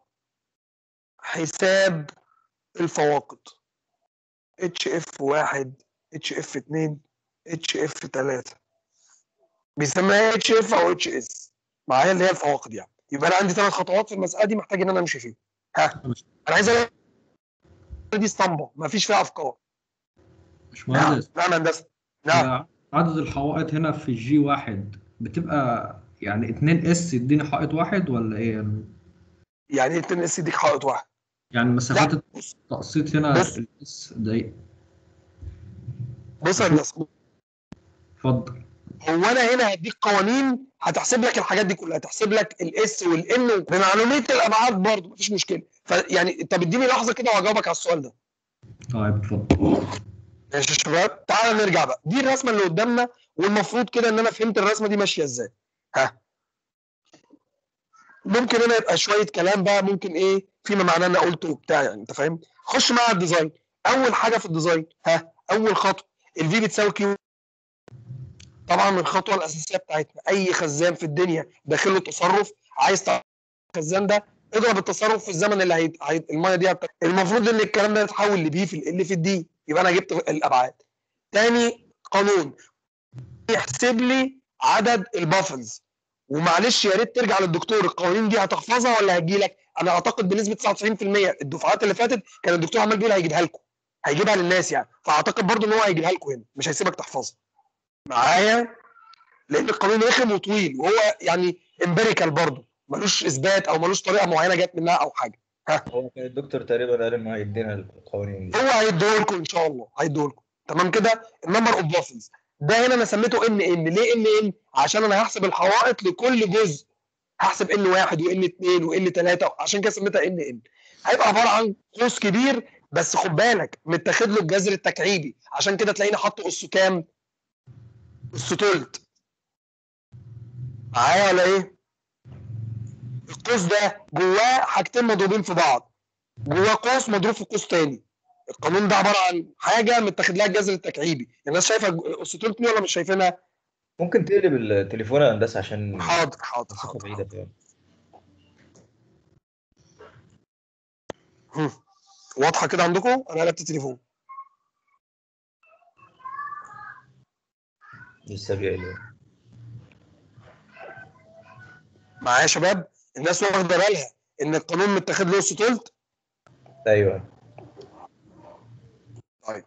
حساب الفواقد. اتش اف واحد اتش اف اثنين اتش اف ثلاثة بيسميها اتش اف او اتش اس معايا اللي هي الفواقد يعني. يبقى انا عندي ثلاث خطوات في المساله دي محتاج ان انا امشي فيها. ها انا عايز اقول دي اسطمبه ما فيش فيها افكار. باشمهندس. نعم هندسه. نعم. عدد الحوائط هنا في جي واحد بتبقى يعني اتنين اس يديني حائط واحد ولا ايه يعني؟ يعني ايه اتنين اس يديك حائط واحد؟ يعني مسافات التقسيط هنا الاس ضيق. بص يا هندسه، اتفضل. هو انا هنا هديك قوانين هتحسب لك الحاجات دي كلها، هتحسب لك الاس والان بمعلوميه الابعاد برضه مفيش مشكله. فيعني طب اديني لحظه كده وهجاوبك على السؤال ده. طيب اتفضل. ماشي يا شباب، تعالى نرجع بقى. دي الرسمه اللي قدامنا، والمفروض كده ان انا فهمت الرسمه دي ماشيه ازاي. ها ممكن هنا يبقى شويه كلام بقى، ممكن ايه فيما معناه انا قلته وبتاع، يعني انت فاهم. خش معايا على الديزاين. اول حاجه في الديزاين، ها اول خطوه الفي بتساوي كيو. طبعا الخطوه الاساسيه بتاعتنا اي خزان في الدنيا داخل له تصرف، عايز تعرف الخزان ده اضرب التصرف في الزمن اللي هي... هي... الميه دي هت... المفروض ان الكلام ده يتحول لبي في ال في الدي، يبقى انا جبت الابعاد. تاني قانون يحسب لي عدد البافلز. ومعلش يا ريت ترجع للدكتور، القوانين دي هتحفظها ولا هتجي لك؟ انا اعتقد بنسبه تسعة وتسعين في المية الدفعات اللي فاتت كان الدكتور عمال بيقول هيجيبها لكم، هيجيبها للناس يعني، فاعتقد برضو ان هو هيجيبها لكم هنا، مش هيسيبك تحفظها معايا، لان القانون رخم وطويل وهو يعني امبيريكال برضو، ملوش اثبات او ملوش طريقه معينه جت منها او حاجه. ها هو كان الدكتور تقريبا قال انه هيدينا القوانين دي. هو هيديه لكم ان شاء الله، هيديه لكم تمام كده. النمبر اوف بافلز ده هنا انا سميته ان ان. ليه ان ان؟ عشان انا هحسب الحوائط لكل جزء، هحسب ان واحد وان اتنين وان تلاته، عشان كده سميتها ان ان. هيبقى عباره عن قوس كبير، بس خد بالك متاخد له الجذر التكعيبي، عشان كده تلاقيني حاطه اس كام؟ اس تلت. معايا ولا ايه؟ القوس ده جواه حاجتين مضروبين في بعض، جواه قوس مضروب في قوس تاني. القانون ده عباره عن حاجه متاخد لها الجذر التكعيبي. الناس شايفه اس تلت دي ولا مش شايفينها؟ ممكن تقلب التليفون يا هندسه عشان حاضر حاضر مسافه حاضر, بعيده حاضر. فيها. واضحه كده عندكم؟ انا قلبت التليفون. لسه بيقلب. معايا يا شباب؟ الناس واخده بالها ان القانون متاخد له اس تلت؟ ايوه. طيب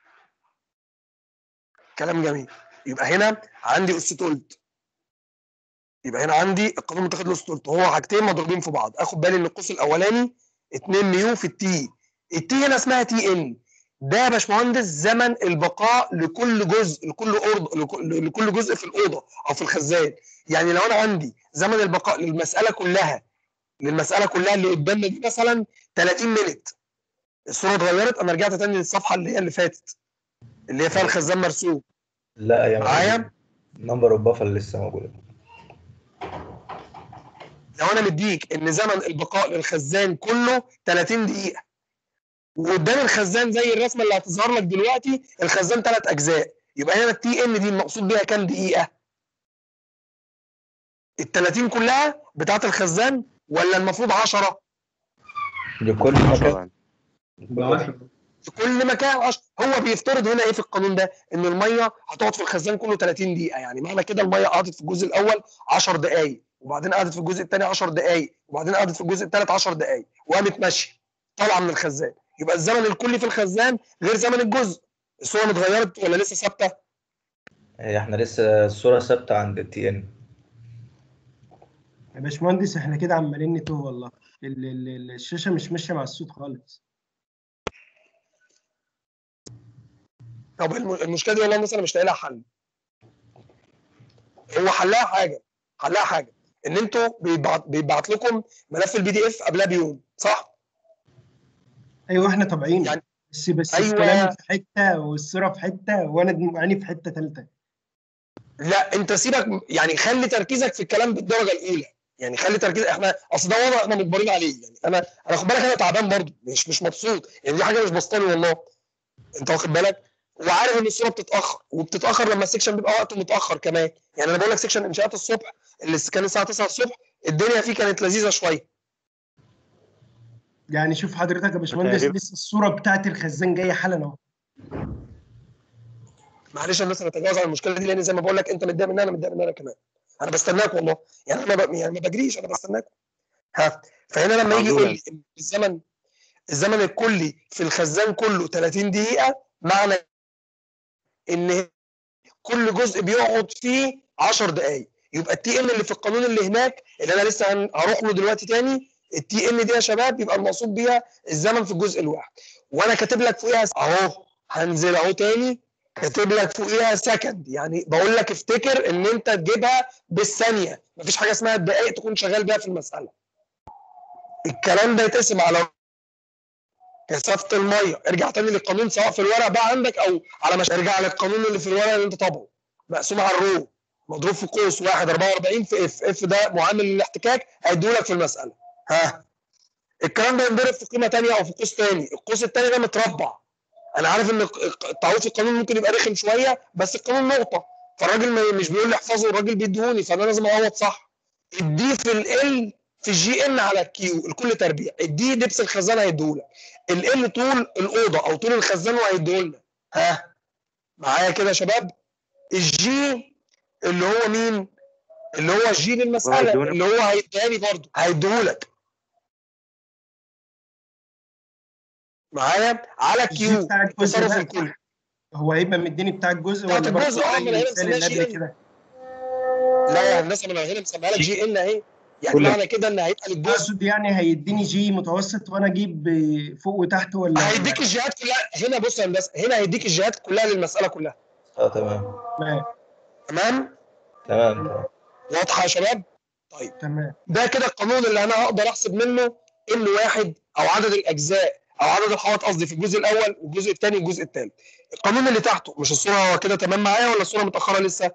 كلام جميل. يبقى هنا عندي اس تلت، يبقى هنا عندي القانون متاخد له اس تلت، هو حاجتين مضروبين في بعض. اخد بالي ان القوس الاولاني اتنين ميو في التي، التي هنا اسمها تي ان. ده يا باشمهندس زمن البقاء لكل جزء، لكل أوض... لكل... لكل جزء في الاوضه او في الخزان. يعني لو انا عندي زمن البقاء للمساله كلها، للمساله كلها اللي قدامنا دي مثلا تلاتين مينت، الصوره اتغيرت، انا رجعت تاني للصفحه اللي هي اللي فاتت اللي هي فيها الخزان مرسوم. لا يا معايا؟ نمبر اوف بافل لسه موجوده. لو انا مديك ان زمن البقاء للخزان كله تلاتين دقيقه، وقدام الخزان زي الرسمه اللي هتظهر لك دلوقتي الخزان ثلاث اجزاء، يبقى هنا التي ان دي المقصود بيها كام دقيقه؟ ال تلاتين كلها بتاعت الخزان ولا المفروض عشرة؟ لكل مكان. في كل مكان عشرة. هو بيفترض هنا ايه في القانون ده؟ ان الميه هتقعد في الخزان كله تلاتين دقيقه، يعني معنى كده الميه قعدت في الجزء الاول عشر دقائق، وبعدين قعدت في الجزء الثاني عشر دقائق، وبعدين قعدت في الجزء الثالث عشر دقائق، وقامت ماشيه طالعه من الخزان. يبقى الزمن الكلي في الخزان غير زمن الجزء. الصوره متغيرت ولا لسه ثابته؟ هي احنا لسه الصوره ثابته عند التي ان. يا باشمهندس احنا كده عمالين نتوه والله، ال ال الشاشه مش ماشيه مع الصوت خالص. طب المشكله دي والله الناس انا مش لاقي لها حل. هو حلها حاجه، حلها حاجه ان انتوا بيبعت بيبعت لكم ملف البي دي اف قبلها بيوم، صح؟ ايوه احنا طابعينه يعني بس بس أيوة. الكلام في حته والصوره في حته وانا دموعي في حته ثالثه. لا انت سيبك، يعني خلي تركيزك في الكلام بالدرجه الاولى، يعني خلي تركيز. احنا اصل ده وضع احنا مجبرين عليه، يعني انا انا خد بالك انا تعبان برضه، مش مش مبسوط، يعني دي حاجه مش بسطاني والله، انت واخد بالك؟ وعارف ان الصوره بتتاخر، وبتتاخر لما السكشن بيبقى وقته متاخر كمان. يعني انا بقول لك سكشن انشاءات الصبح اللي كان الساعه تسعة الصبح الدنيا فيه كانت لذيذه شويه. يعني شوف حضرتك يا باشمهندس لسه الصوره بتاعت الخزان جايه حالا اهو. معلش الناس انا اتجاوز على المشكله دي، لان زي ما بقول لك انت متضايق منها، انا متضايق منها انا كمان. انا بستناك والله، يعني انا ب... يعني ما بجريش، انا بستناك. ها فهنا لما يجي يقول لي الزمن الزمن الكلي في الخزان كله تلاتين دقيقه، معنى ان كل جزء بيقعد فيه عشر دقائق. يبقى التي ان اللي في القانون اللي هناك اللي انا لسه هروح له دلوقتي تاني، التي ان دي يا شباب يبقى المقصود بيها الزمن في الجزء الواحد. وانا كاتب لك فوقيها اهو، هنزل اهو تاني كاتب لك فوقيها سكند، يعني بقول لك افتكر ان انت تجيبها بالثانيه، مفيش حاجه اسمها الدقائق تكون شغال بيها في المساله. الكلام ده يتقسم على كثافه الميه. ارجع تاني للقانون سواء في الورق بقى عندك او على مش ارجع للقانون اللي في الورق اللي انت طابعه، مقسوم على الرو مضروب في قوس واحد أربعة وأربعين في اف، اف ده معامل الاحتكاك هيديهولك في المساله. ها الكلام ده ينضرب في قيمه ثانيه او في قوس ثاني، القوس الثاني ده متربع. انا عارف ان التعويض في القانون ممكن يبقى رخم شويه، بس القانون نقطه، فالراجل مش بيقول لي احفظه، الراجل بيديهوني، فانا لازم اعوض صح. الدي في ال في الجي ان على الكيو الكل تربيع، الدي دبس الخزان هيديهولك، ال طول الاوضه او طول الخزان وهيديهولنا. ها معايا كده يا شباب؟ الجي اللي هو مين؟ اللي هو الجي للمساله اللي هو هيديهاني برضه هيديهولك معايا على كيو التصرف الكلي. هو هيبقى مديني بتاع الجزء بتاعت ولا برضه الجزء؟ اه ما انا هنا المثال مسميها اللي جي قبل ان. كده؟ لا يا هندسه ما انا هنا مسميها لك جي ان اهي، يعني معنى كده ان هيبقى للجزء. اقصد يعني هيديني جي متوسط وانا اجيب فوق وتحت ولا هيديك الجهات كلها هنا. بص يا هندسه هنا هيديك الجهات كلها للمساله كلها. اه تمام تمام تمام تمام تمام. واضحه يا شباب؟ طيب تمام. ده كده القانون اللي انا هقدر احسب منه ان واحد او عدد الاجزاء او عدد الحوائط قصدي في الجزء الاول والجزء الثاني والجزء الثالث. القانون اللي تحته مش الصوره كده تمام معايا ولا الصوره متاخره لسه؟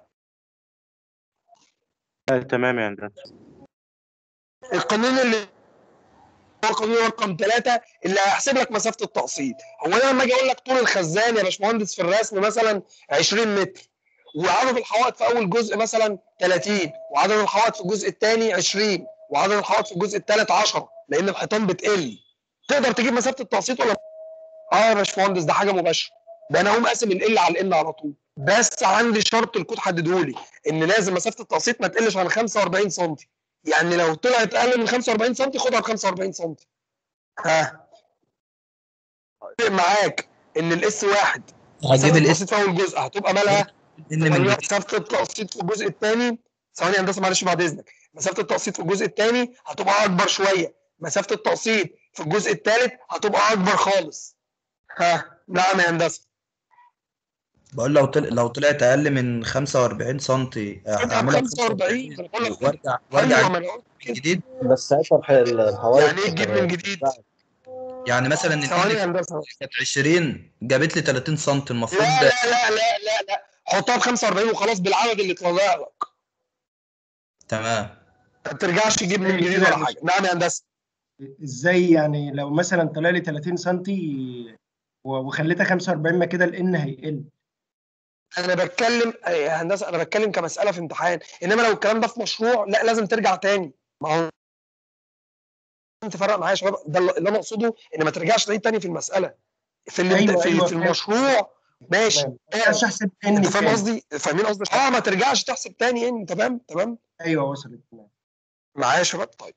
آه تمام يا هندسه. القانون اللي هو قانون رقم ثلاثة اللي هيحسب لك مسافه التقسيط. هو انا لما اجي اقول لك طول الخزان يا باشمهندس في الرسم مثلا عشرين متر، وعدد الحوائط في اول جزء مثلا ثلاثين، وعدد الحوائط في الجزء الثاني عشرين، وعدد الحوائط في الجزء الثالث عشرة، لان الحيطان بتقل، تقدر تجيب مسافه التقسيط ولا؟ اه يا باشمهندس ده حاجه مباشره، ده انا اقوم قاسم ال على الان على طول، بس عندي شرط الكود حدده لي ان لازم مسافه التقسيط ما تقلش عن خمسة وأربعين سم، يعني لو طلعت اقل من خمسة وأربعين سم خدها ب خمسة وأربعين سم. ها معاك ان الاس واحد هجيب الاس التقسيط في اول جزء هتبقى مالها؟ ان من جديد. مسافه التقسيط في الجزء الثاني، ثواني يا هندسه معلش بعد اذنك، مسافه التقسيط في الجزء الثاني هتبقى اكبر شويه، مسافه التقسيط في الجزء الثالث هتبقى اكبر خالص. ها نعم يا هندسه. بقول لو طل... لو طلعت اقل من خمسة وأربعين سم اعملها ب خمسة وأربعين وارجع وارجع ايوه ما انا قلت من جديد. بس ساعتها الحوائط يعني ايه تجيب من جديد؟ يعني مثلا ثواني يا هندسه كانت عشرين جابت لي ثلاثين سم المفروض. لا لا لا لا لا لا حطها ب خمسة وأربعين وخلاص بالعدد اللي طلع لك. تمام. ما ترجعش تجيب من جديد ولا حاجه. نعم يا هندسه. ازاي يعني لو مثلا طلع لي ثلاثين سم وخليتها خمسة وأربعين ما كده الان هيقل؟ انا بتكلم يا هندسه انا بتكلم كمساله في امتحان، انما لو الكلام ده في مشروع لا لازم ترجع تاني. ما هو انت تفرق معايا يا شباب، ده اللي انا اقصده ان ما ترجعش تعيد تاني في المساله في اللي أيوة في, أيوة في المشروع. ماشي ما ترجعش احسب ان انت فاهم قصدي؟ فاهمين قصدي؟ اه ما ترجعش تحسب تاني ان. تمام تمام ايوه وصلت معايا يا شباب. طيب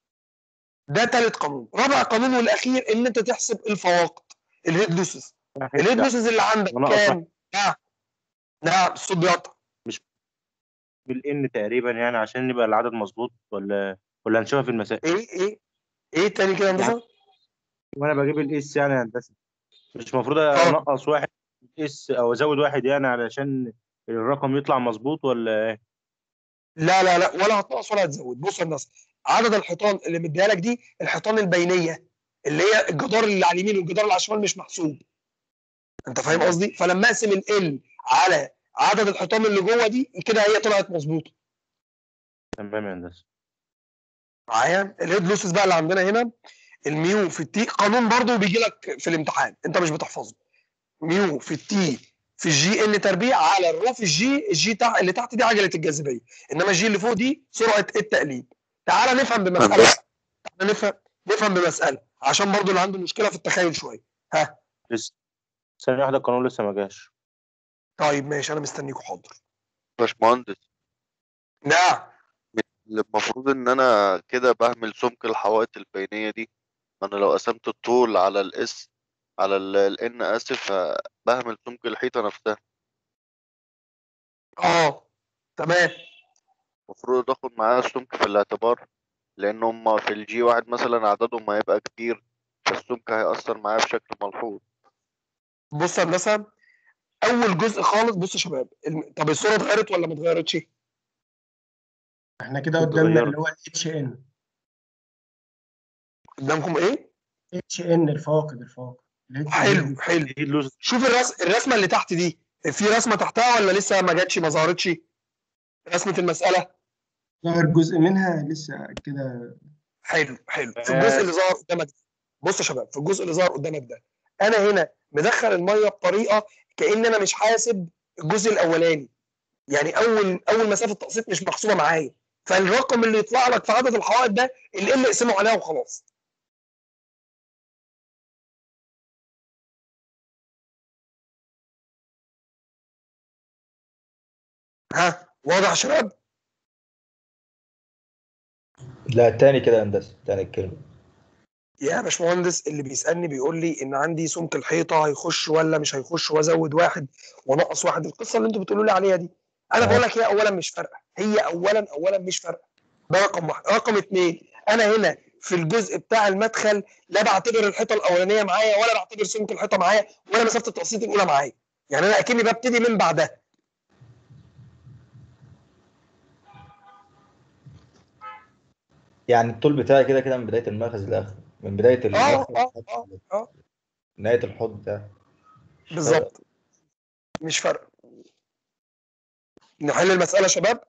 ده ثالث قانون. رابع قانون والاخير ان انت تحسب الفواقد الهيد لوسز. الهيد لوسز اللي عندك كام؟ نعم نعم الصوت بيقطع. مش بالان تقريبا يعني عشان يبقى العدد مظبوط ولا ولا هنشوفها في المسائل؟ ايه ايه ايه تاني كده يا هندسه؟ يعني وانا بجيب الاس يعني يا هندسه مش المفروض انقص واحد اس او ازود واحد يعني علشان الرقم يطلع مظبوط ولا ايه؟ لا لا لا ولا هتنقص ولا هتزود. بص يا هندسه عدد الحيطان اللي مديها لك دي الحيطان البينيه اللي هي الجدار اللي على اليمين والجدار اللي على الشمال مش محسوب. انت فاهم قصدي؟ فلما اقسم ال على عدد الحيطان اللي جوه دي كده هي طلعت مظبوطه. تمام يا هندسه. معايا الهيد لوسز بقى اللي عندنا هنا الميو في التي قانون برضو بيجي لك في الامتحان انت مش بتحفظه. ميو في التي في الجي ان تربيع على الرو في الجي الجي تحت اللي تحت دي عجله الجاذبيه، انما الجي اللي فوق دي سرعه التقليب. تعال نفهم بمساله تعال نفهم نفهم بمساله عشان برضو اللي عنده مشكله في التخيل شويه. ها لسه ثانيه واحده القانون لسه ما جاش. طيب ماشي انا مستنيكوا. حاضر باشمهندس. نعم المفروض ان انا كده بهمل سمك الحوائط البينيه دي، ما انا لو قسمت الطول على الاس على الان اسف بهمل سمك الحيطه نفسها. اه تمام. المفروض اخد معاها السمك في الاعتبار لان هم في الجي واحد مثلا عددهم هيبقى كبير فالسمك هيأثر معايا بشكل ملحوظ. بص يا هندسه اول جزء خالص بص يا شباب الم- طب الصوره اتغيرت ولا ما اتغيرتش؟ احنا كده قدامنا اللي هو اتش ان. قدامكم ايه؟ اتش ان الفاقد الفاقد. حلو حلو. شوف الرس... الرسمه اللي تحت دي، في رسمه تحتها ولا لسه ما جاتش ما ظهرتش؟ رسمه المساله ظهر جزء منها لسه كده. حلو حلو. في الجزء اللي ظهر قدامك ده، بص يا شباب في الجزء اللي ظهر قدامك ده، انا هنا مدخل الميه بطريقه كأن انا مش حاسب الجزء الاولاني، يعني اول اول مسافه تقسيط مش محسوبه معايا، فالرقم اللي يطلع لك في عدد الحوائط ده اللي اللي اقسمه عليها وخلاص. ها واضح يا شباب؟ لا تاني كده يا هندسه، تاني الكلمه. يا باشمهندس اللي بيسالني بيقول لي ان عندي سمك الحيطه هيخش ولا مش هيخش، وازود واحد وانقص واحد، القصه اللي انتوا بتقولوا لي عليها دي، انا بقول لك هي اولا مش فارقه، هي اولا اولا مش فارقه. ده رقم واحد. رقم اثنين، انا هنا في الجزء بتاع المدخل لا بعتبر الحيطه الاولانيه معايا ولا بعتبر سمك الحيطه معايا ولا مسافه التقسيط الاولى معايا، يعني انا اكني ببتدي من بعدها. يعني الطول بتاعي كده كده من بدايه المخز للاخر، من بدايه اه المخز اه اه اه نهايه الحوض بتاعي. مش فارقة. بالظبط مش فارقه. نحل المساله يا شباب،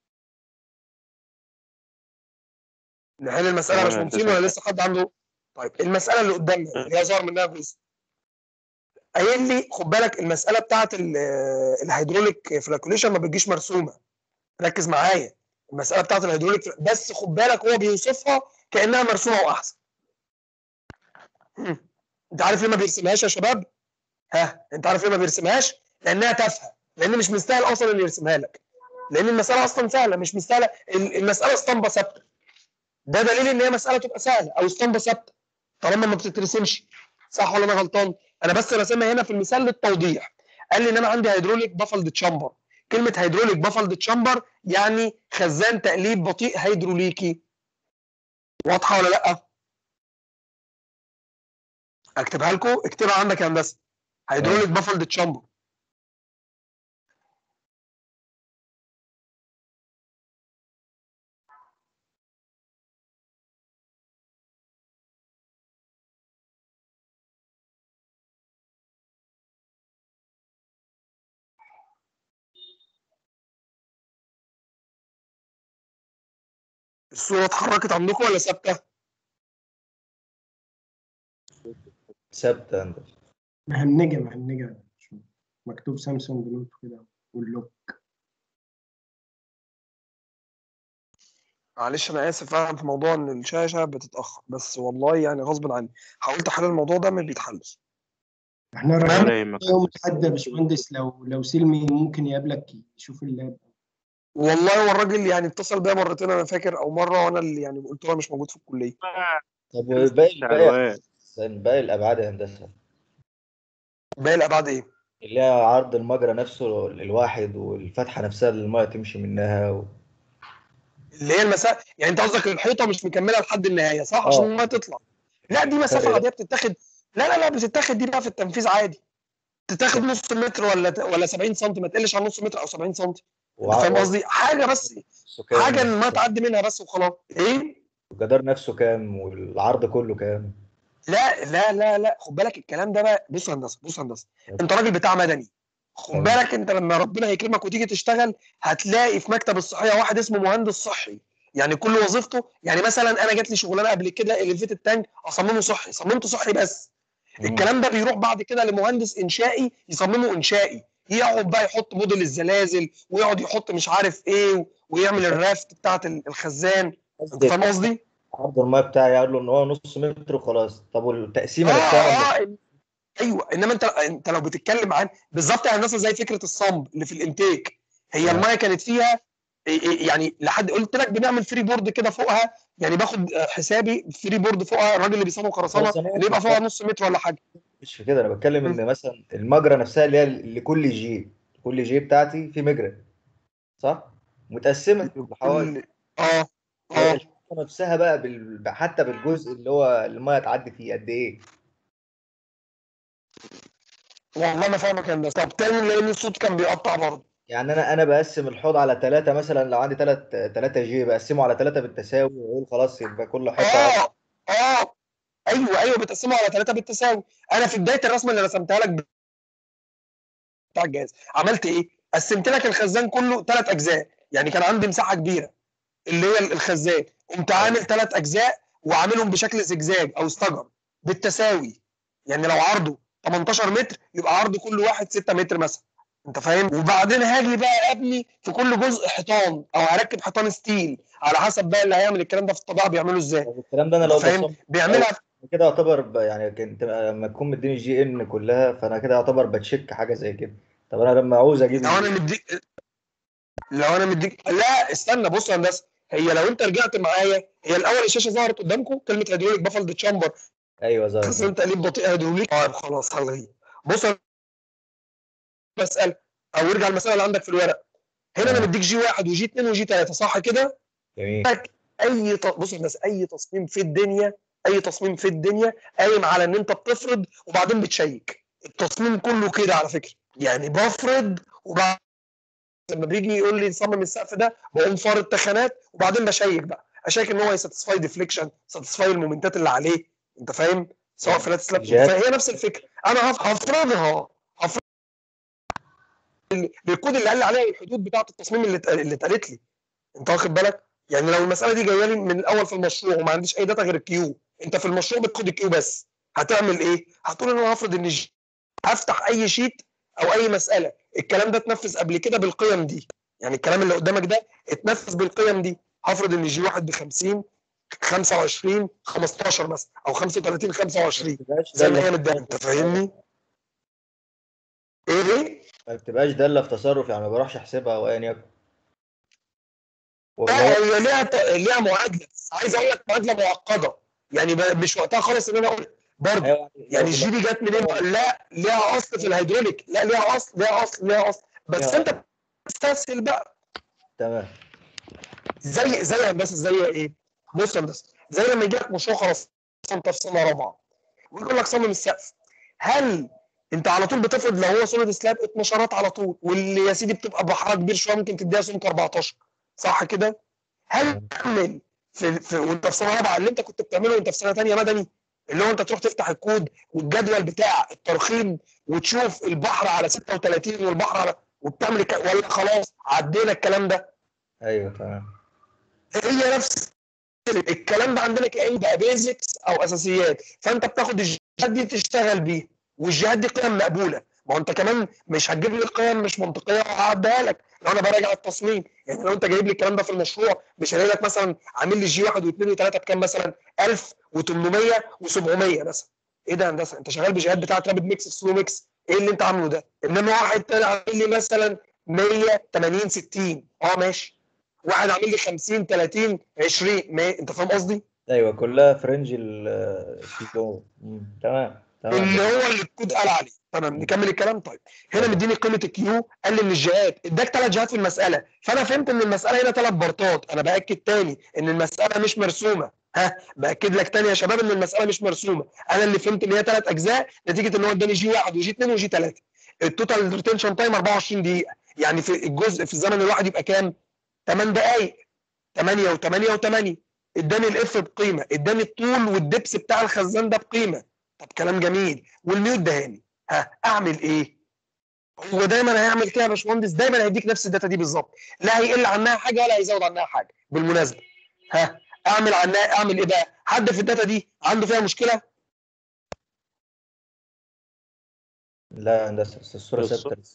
نحل المساله يا تمام يا باشمهندسين هندسة. ولا لسه حد عنده؟ طيب المساله اللي قدامنا اللي هي ظهر منها جزء، قايل لي خد بالك المساله بتاعت ال- الهيدروليك فلاكوليشن ما بتجيش مرسومه، ركز معايا. المساله بتاعت الهيدروليك فل- بس خد بالك هو بيوصفها كانها مرسومه واحسن. هم. انت عارف ليه ما بيرسمهاش يا شباب؟ ها انت عارف ليه ما بيرسمهاش؟ لانها تافهه، لان مش مستاهل اصلا انه يرسمها لك، لان المساله اصلا سهله، مش مستاهله ال- المساله اسطمبه ثابته. ده دليل ان هي مساله تبقى سهله او اسطمبه ثابته طالما ما بتترسمش. صح ولا انا غلطان؟ انا بس راسمها هنا في المثال للتوضيح. قال لي ان انا عندي هيدروليك بافلد تشامبر. كلمه هيدروليك بافلد تشامبر يعني خزان تقليب بطيء هيدروليكي. واضحه ولا لا؟ اكتبها لكم، اكتبها عندك يا هندسه. هيدروليك بافلد تشامبر. الصوره اتحركت عندكم ولا ثابته؟ ثابته يا هندسه. مهنجه مهنجه مكتوب سامسونج نوت كده واللوك. معلش انا اسف فعلا في موضوع ان الشاشه بتتاخر، بس والله يعني غصب عني حاولت احل الموضوع ده ما بيتحلش. احنا ولا رايحين يهمك. يوم الاحد يا باشمهندس، لو لو سلمي ممكن يقابلك يشوف اللاب. والله هو الراجل يعني اتصل بيا مرتين انا فاكر، او مره وانا اللي يعني قلت له أنا مش موجود في الكليه. طب باقي بتاع باقي الواد. باقي الابعاد يا هندسه، باقي الابعاد ايه؟ اللي هي عرض المجرى نفسه الواحد والفتحه نفسها اللي الميه تمشي منها و... اللي هي المسافه، يعني انت قصدك الحيطه مش مكمله لحد النهايه صح عشان اه الميه تطلع؟ لا دي مسافه الفرق ده عاديه بتتاخد. لا لا لا بتتاخد دي بقى في التنفيذ عادي، تتاخد نص متر ولا ولا سبعين سم، ما تقلش عن نص متر او سبعين سم. انت وع- فاهم و- قصدي؟ حاجه بس، نفسه حاجه كام، ما تعدي منها بس وخلاص. ايه؟ والجدار نفسه كام، والعرض كله كام؟ لا لا لا لا خد بالك الكلام ده بقى. بص يا هندسه بص يا هندسه، انت راجل بتاع مدني، خد تمام. بالك انت لما ربنا يكرمك وتيجي تشتغل هتلاقي في مكتب الصحيه واحد اسمه مهندس صحي، يعني كل وظيفته، يعني مثلا انا جات لي شغلانه قبل كده الفيت التانك اصممه صحي، صممته صحي بس. مم. الكلام ده بيروح بعد كده لمهندس انشائي يصممه انشائي، يقعد بقى يحط موديل الزلازل ويقعد يحط مش عارف ايه ويعمل الرافت بتاعت الخزان. انت فاهم قصدي؟ عرض الميه بتاعي قال له ان هو نص متر وخلاص. طب والتقسيمه اه نفسها اه ايوه. انما انت انت لو بتتكلم عن بالظبط يا هندسه زي فكره الصمب اللي في الانتيك، هي آه. المايه كانت فيها إيه إيه يعني لحد قلت لك بنعمل فري بورد كده فوقها، يعني باخد حسابي فري بورد فوقها، الراجل اللي بيصمم خرسانه اللي يبقى فوقها نص متر ولا حاجه. مش في كده، انا بتكلم ان مثلا المجرى نفسها اللي هي لكل جي، كل جي بتاعتي في مجرى صح، متقسمه لحوالي. كل اه اه الحته نفسها بقى بال... حتى بالجزء اللي هو الميه تعدي فيه قد ايه. والله ما فاهمك يا هندسه. طب تاني لان الصوت كان بيقطع برضه. يعني انا انا بقسم الحوض على ثلاثة مثلا، لو عندي ثلاثة ثلاثة جي بقسمه على ثلاثة بالتساوي، واقول خلاص يبقى كل حته اه اه ايوه ايوه بتقسمه على ثلاثه بالتساوي. انا في بدايه الرسمه اللي رسمتها لك بتاع الجهاز عملت ايه؟ قسمت لك الخزان كله ثلاث اجزاء، يعني كان عندي مساحه كبيره اللي هي الخزان، قمت عامل ثلاث اجزاء وعاملهم بشكل زجزاج او استجر بالتساوي. يعني لو عرضه تمنتاشر متر يبقى عرض كل واحد ستة متر مثلا، انت فاهم؟ وبعدين هاجي بقى ابني في كل جزء حيطان او هركب حيطان ستيل على حسب بقى اللي هيعمل الكلام ده في الطبيعه بيعمله ازاي. الكلام ده انا انت لو فاهم؟ بصمت بيعملها كده يعتبر ب- يعني كنت لما تكون مديني الجي ان كلها، فانا كده يعتبر بتشيك حاجه زي كده. طب انا لما عاوز اجيب لو انا الجي مديك لو انا مديك لا استنى بص يا هندسه، هي لو انت رجعت معايا هي الاول الشاشه ظهرت قدامكم كلمه هيدروليك بافلد تشامبر ايوه ظهر خزان تقليب بطيء هيدروليك. طيب خلاص هلغيه. بص أنا مساله او ارجع المساله اللي عندك في الورق. هنا انا آه. مديك جي واحد وجي اثنين وجي ثلاثة صح كده؟ جميل. اي ت... بص يا الناس، اي تصميم في الدنيا اي تصميم في الدنيا قايم على ان انت بتفرض وبعدين بتشيك. التصميم كله كده على فكره، يعني بفرض وبعد لما بيجي يقول لي صمم السقف ده بقوم فارض تخانات وبعدين بشيك بقى، اشيك ان هو يساتسفاي ديفليكشن، ساتسفاي المومنتات اللي عليه، انت فاهم؟ سواء فلات سلاب. الجهات. فهي نفس الفكره، انا هف- هفرضها هفرض بالكود اللي قال لي عليها الحدود بتاعه التصميم اللي ات- اللي اتقالت لي. انت واخد بالك؟ يعني لو المساله دي جايه لي من الاول في المشروع وما عنديش اي داتا غير الكيو، انت في المشروع بتاخد الكيو بس، هتعمل ايه؟ هتقول ان انا هفرض ان ج- هفتح اي شيت او اي مساله الكلام ده اتنفذ قبل كده بالقيم دي، يعني الكلام اللي قدامك ده اتنفذ بالقيم دي. هفرض ان جي واحد ب خمسين خمسة وعشرين خمستاشر مثلا او خمسة وثلاثين خمسة وعشرين زي ما هي متداولة، انت فاهمني؟ ايه ايه؟ ما بتبقاش داله في تصرف، يعني ما بروحش احسبها او ايا يكن. لا هي ليها ط- ليها معادله، عايز اقول لك معادله معقده، يعني ب- مش وقتها خالص ان انا اقول برضه أيوة، يعني الجي دي جت منين؟ لا ليها اصل في الهيدروليك، لا ليها اصل ليها اصل ليها اصل بس ليها انت بتستسهل بقى. تمام. زي زي هندسه زي ايه؟ بص يا هندسه، زي لما يجي لك مشروع خلاص انت في سنه رابعه ويقول لك صمم السقف، هل انت على طول بتفرض لو هو سوليد سلاب اتناشرات على طول، واللي يا سيدي بتبقى بحرها كبير شويه ممكن تديها سمك اربعتاشر صح كده؟ هل تعمل في, في وانت في سنه رابعه اللي انت كنت بتعمله وانت في سنه ثانيه مدني، اللي هو انت تروح تفتح الكود والجدول بتاع الترخيم وتشوف البحر على ستة وثلاثين والبحر على وبتعمل الك... ولا خلاص عدينا الكلام ده؟ ايوه تمام. هي نفس الكلام ده عندنا كأنه بقى بيزكس او اساسيات، فانت بتاخد الجهات دي تشتغل بيه، والجهات دي قيم مقبوله. ما هو انت كمان مش هتجيب لي قيم مش منطقيه وهعديها لك لو انا براجع التصميم. يعني لو انت جايب لي الكلام ده في المشروع مش هلاقي لك مثلا عامل لي جي واحد واثنين وثلاثه بكام مثلا ألف وثمانمائة وسبعمائة مثلا. ايه ده يا هندسه؟ انت شغال بجهات بتاعت رابد ميكس سلو ميكس، ايه اللي انت عامله ده؟ انما واحد تاني عامل لي مثلا مية وثمانين ستين اه ماشي، واحد عامل لي خمسين ثلاثين عشرين ما انت فاهم قصدي؟ ايوه كلها فرنج الكيلو. تمام تمام. اللي هو اللي الكود قال عليه. تمام نكمل الكلام. طيب هنا مديني قيمه الكيو، قال لي ان الجهات اداك ثلاث جهات في المساله، فانا فهمت ان المساله هنا ثلاث بارتات. انا باكد تاني ان المساله مش مرسومه، ها باكد لك تاني يا شباب ان المساله مش مرسومه، انا اللي فهمت ان هي ثلاث اجزاء نتيجه ان هو اداني جي واحد وجي اثنين وجي ثلاثة. التوتال ريتنشن تايم اربعة وعشرين دقيقه، يعني في الجزء في الزمن الواحد يبقى كام؟ ثمان دقائق، ثمانية و8 و8. اداني الاف بقيمه، اداني الطول والدبس بتاع الخزان ده بقيمه. طب كلام جميل، والميوت دهاني، ها اعمل ايه؟ هو دايما هيعمل كده يا باشمهندس، دايما هيديك نفس الداتا دي بالظبط، لا هيقل عنها حاجه ولا هيزود عنها حاجه. بالمناسبه ها اعمل عنها اعمل ايه بقى؟ حد في الداتا دي عنده فيها مشكله؟ لا هندسه بس الصوره ثابته لسه.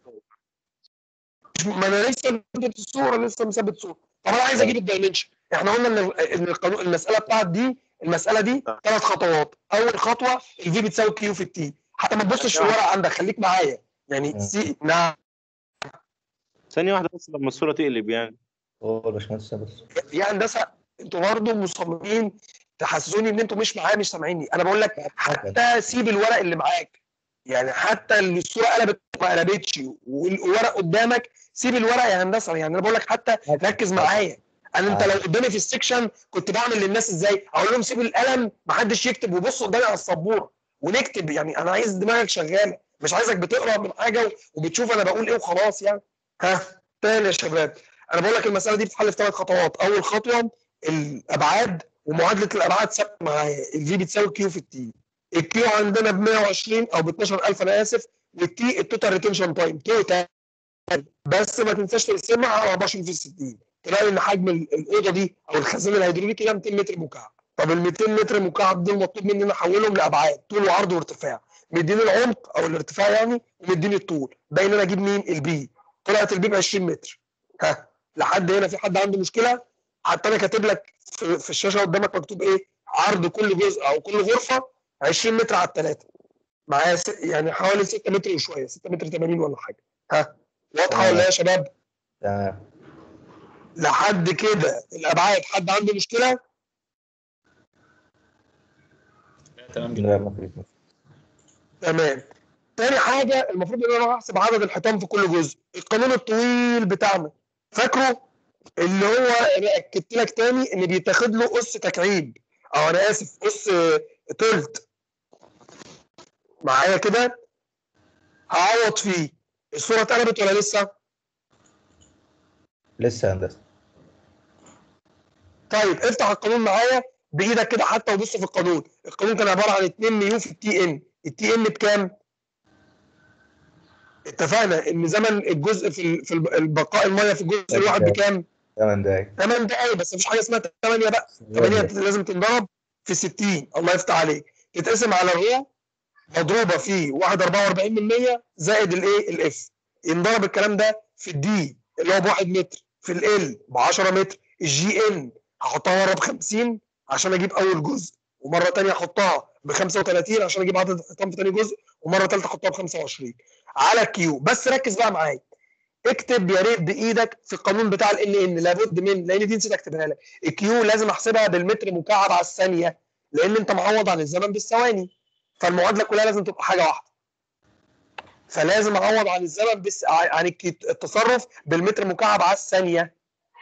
ما انا لسه مثبت الصوره لسه مثبت الصوره. طب انا عايز اجيب الدايمنشن. احنا قلنا ان ان القانون المساله بتاعت دي المساله دي ثلاث خطوات. اول خطوه الفي بتساوي كيو في التي، حتى ما تبصش في الورق عندك خليك معايا يعني سي. نعم ثانية واحدة بس لما الصورة تقلب يعني. هو الباشمهندس بس. يا هندسه انتوا برضه مصممين تحسسوني ان انتوا مش معايا مش سامعيني. انا بقول لك حتى سيب الورق اللي معاك، يعني حتى اللي الصوره قلبت ما قلبتش والورق قدامك سيب الورق يا هندسه. يعني انا بقول لك حتى ركز معايا. انا انت لو قدامي في السكشن كنت بعمل للناس ازاي؟ اقول لهم سيب القلم ما حدش يكتب وبص قدامي على السبوره ونكتب. يعني انا عايز دماغك شغاله مش عايزك بتقرا من حاجه وبتشوف انا بقول ايه وخلاص يعني. ها تاني يا شباب، انا بقول لك المساله دي بتتحل في ثلاث خطوات. اول خطوه الابعاد، ومعادله الابعاد ثابته معايا، الفي بتساوي كيو في التي. الكيو عندنا ب مية وعشرين او ب اتناشر الف انا اسف، والتي التوتال ريتنشن تايم توتال، بس ما تنساش تقسمها على اربعة وعشرين في ستين، تلاقي ان حجم الاوضه دي او الخزان الهيدروليكي ده ميتين متر مكعب. طب ال ميتين متر مكعب دول مطلوب مني ان احولهم لابعاد، طول وعرض وارتفاع. مديني العمق او الارتفاع يعني، ومديني الطول، باين ان انا اجيب مين؟ البي. طلعت البي ب عشرين متر. ها لحد هنا في حد عنده مشكله؟ حتى انا كاتب لك في, في الشاشه قدامك مكتوب ايه؟ عرض كل جزء او كل غرفه عشرين متر على الثلاثه، معايا يعني حوالي ستة متر وشويه، ستة متر ثمانين ولا حاجه. ها واضحه ولا ايه يا شباب؟ تمام. لحد كده الابعاد حد عنده مشكله؟ تمام لا ما فيش مشكلة. تمام. تاني حاجه المفروض ان انا احسب عدد الحيطان في كل جزء. القانون الطويل بتاعنا فاكره؟ اللي هو انا اكدت لك تاني ان بيتاخد له اس تكعيب، او انا اسف اس تلت. معايا كده؟ هعوض فيه. الصوره اتقلبت ولا لسه؟ لسه هندسه. طيب افتح القانون معايا بايدك كده حتى وبص في القانون. القانون كان عباره عن اتنين ميو في التي ان. التي ان بكام؟ اتفقنا ان زمن الجزء في في البقاء الميه في الجزء الواحد بكام؟ ثمان دقايق. ثمان دقايق بس مفيش حاجه اسمها ثمانية بقى. ثمانية لازم تنضرب في ستين. الله يفتح عليك. تتقسم على الرو مضروبه في واحد فاصلة اربعة واربعين من مية زائد الايه؟ الاف. ينضرب الكلام ده في الدي اللي هو ب واحد متر، في ال ب عشرة متر، الجي ان هحطها مره ب خمسين عشان اجيب اول جزء، ومره ثانيه احطها ب خمسة وتلاتين عشان اجيب عدد الحيطان في ثاني جزء، ومره ثالثه احطها ب خمسة وعشرين على كيو. بس ركز بقى معايا، اكتب يا ريت بايدك في القانون بتاع ال ان لابد من، لان دي نسيت اكتبها لك، الكيو لازم احسبها بالمتر مكعب على الثانيه، لان انت معوض عن الزمن بالثواني، فالمعادله كلها لازم تبقى حاجه واحده. فلازم اعوض عن الزمن بس عن التصرف بالمتر مكعب على الثانيه.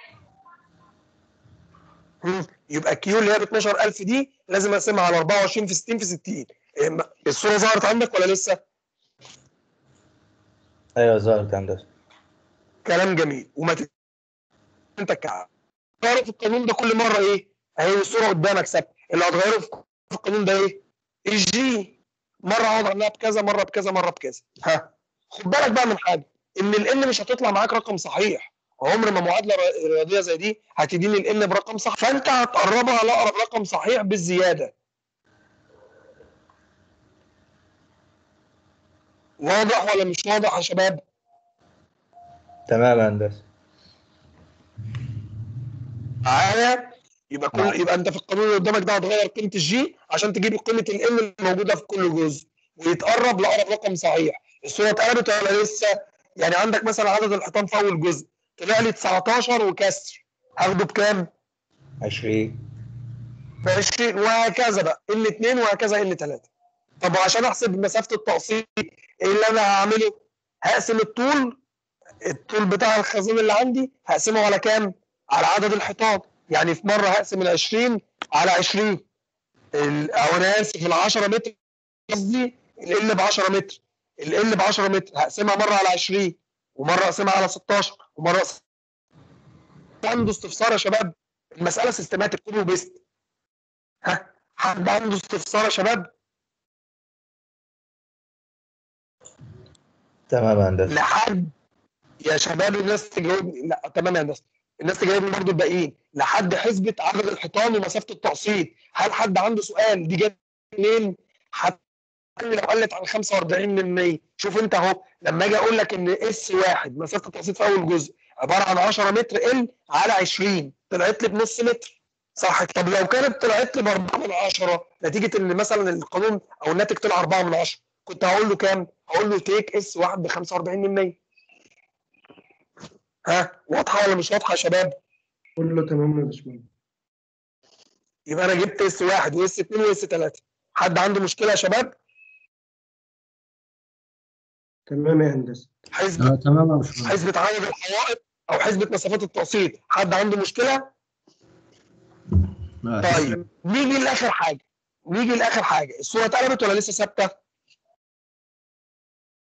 يبقى كيو اللي هي ب اتناشر الف دي لازم اقسمها على اربعة وعشرين في ستين في ستين. الصوره ظهرت عندك ولا لسه؟ ايوه ظهرت هندسه. كلام جميل. وما ت... انت الكعب تعرف القانون ده كل مره ايه؟ اهي الصوره قدامك ثابته. اللي هتغيره في القانون ده ايه؟ الجي. مره اقعد عنها بكذا، مره بكذا، مره بكذا. ها خد بالك بقى من حاجه، ان الان مش هتطلع معاك رقم صحيح. عمر ما معادله رياضيه زي دي هتديني الان برقم صح، فانت هتقربها لاقرب رقم صحيح بالزياده. واضح ولا مش واضح يا شباب؟ تمام يا هندسه. معايا؟ يبقى كل يبقى انت في القانون اللي قدامك ده هتغير قيمه الجي عشان تجيب قيمه الان اللي موجوده في كل جزء، ويتقرب لاقرب رقم صحيح. الصوره اتقلبت ولا لسه؟ يعني عندك مثلا عدد الحيطان في اول جزء طلع لي تسعتاشر وكسر، هاخده بكام؟ عشرين. ب عشرين، وهكذا بقى ان اتنين وهكذا ان تلاتة. طب وعشان احسب مسافه التقسيط ايه اللي انا هعمله؟ هقسم الطول الطول بتاع الخزان اللي عندي هقسمه على كام؟ على عدد الحيطان. يعني في مره هقسم ال عشرين على عشرين، او انا اسف ال عشرة متر، قصدي ال ب عشرة متر، ال ب عشرة متر هقسمها مره على عشرين، ومره اقسمها على ستاشر، ومره أقسمها. عنده استفسار يا شباب؟ المساله سيستماتيك كوبي وبيست. ها حد عنده استفسار يا شباب؟ تمام يا هندسه. لحد يا شباب الناس تجاوبني. لا تمام يا هندسه. الناس تجاوبني برضه الباقيين لحد حسبه عدد الحيطان ومسافه التقسيط. هل حد عنده سؤال دي جت منين؟ حتى لو قلت عن خمسة واربعين من مية. شوف انت اهو لما اجي اقول لك ان اس واحد مسافه التقسيط في اول جزء عباره عن عشرة متر ال على عشرين، طلعت لي بنص متر صح؟ طب لو كانت طلعت لي ب اربعة من عشرة نتيجه ان مثلا القانون او الناتج طلع اربعة من عشرة، كنت هقول له كام؟ هقول له تيك اس واحد ب خمسة واربعين من مية. ها واضحه ولا مش واضحه يا شباب؟ كله تمام يا باشمهندس. يبقى انا جبت اس واحد واس اتنين واس تلاتة. حد عنده مشكله يا شباب؟ تمام يا هندسه. حسبة آه تمام يا باشمهندس. حسبة عدد الحوائط او حسبة مسافات التقسيط، حد عنده مشكله؟ طيب نيجي لاخر حاجه، نيجي لاخر حاجه. الصوره اتقلبت ولا لسه ثابته؟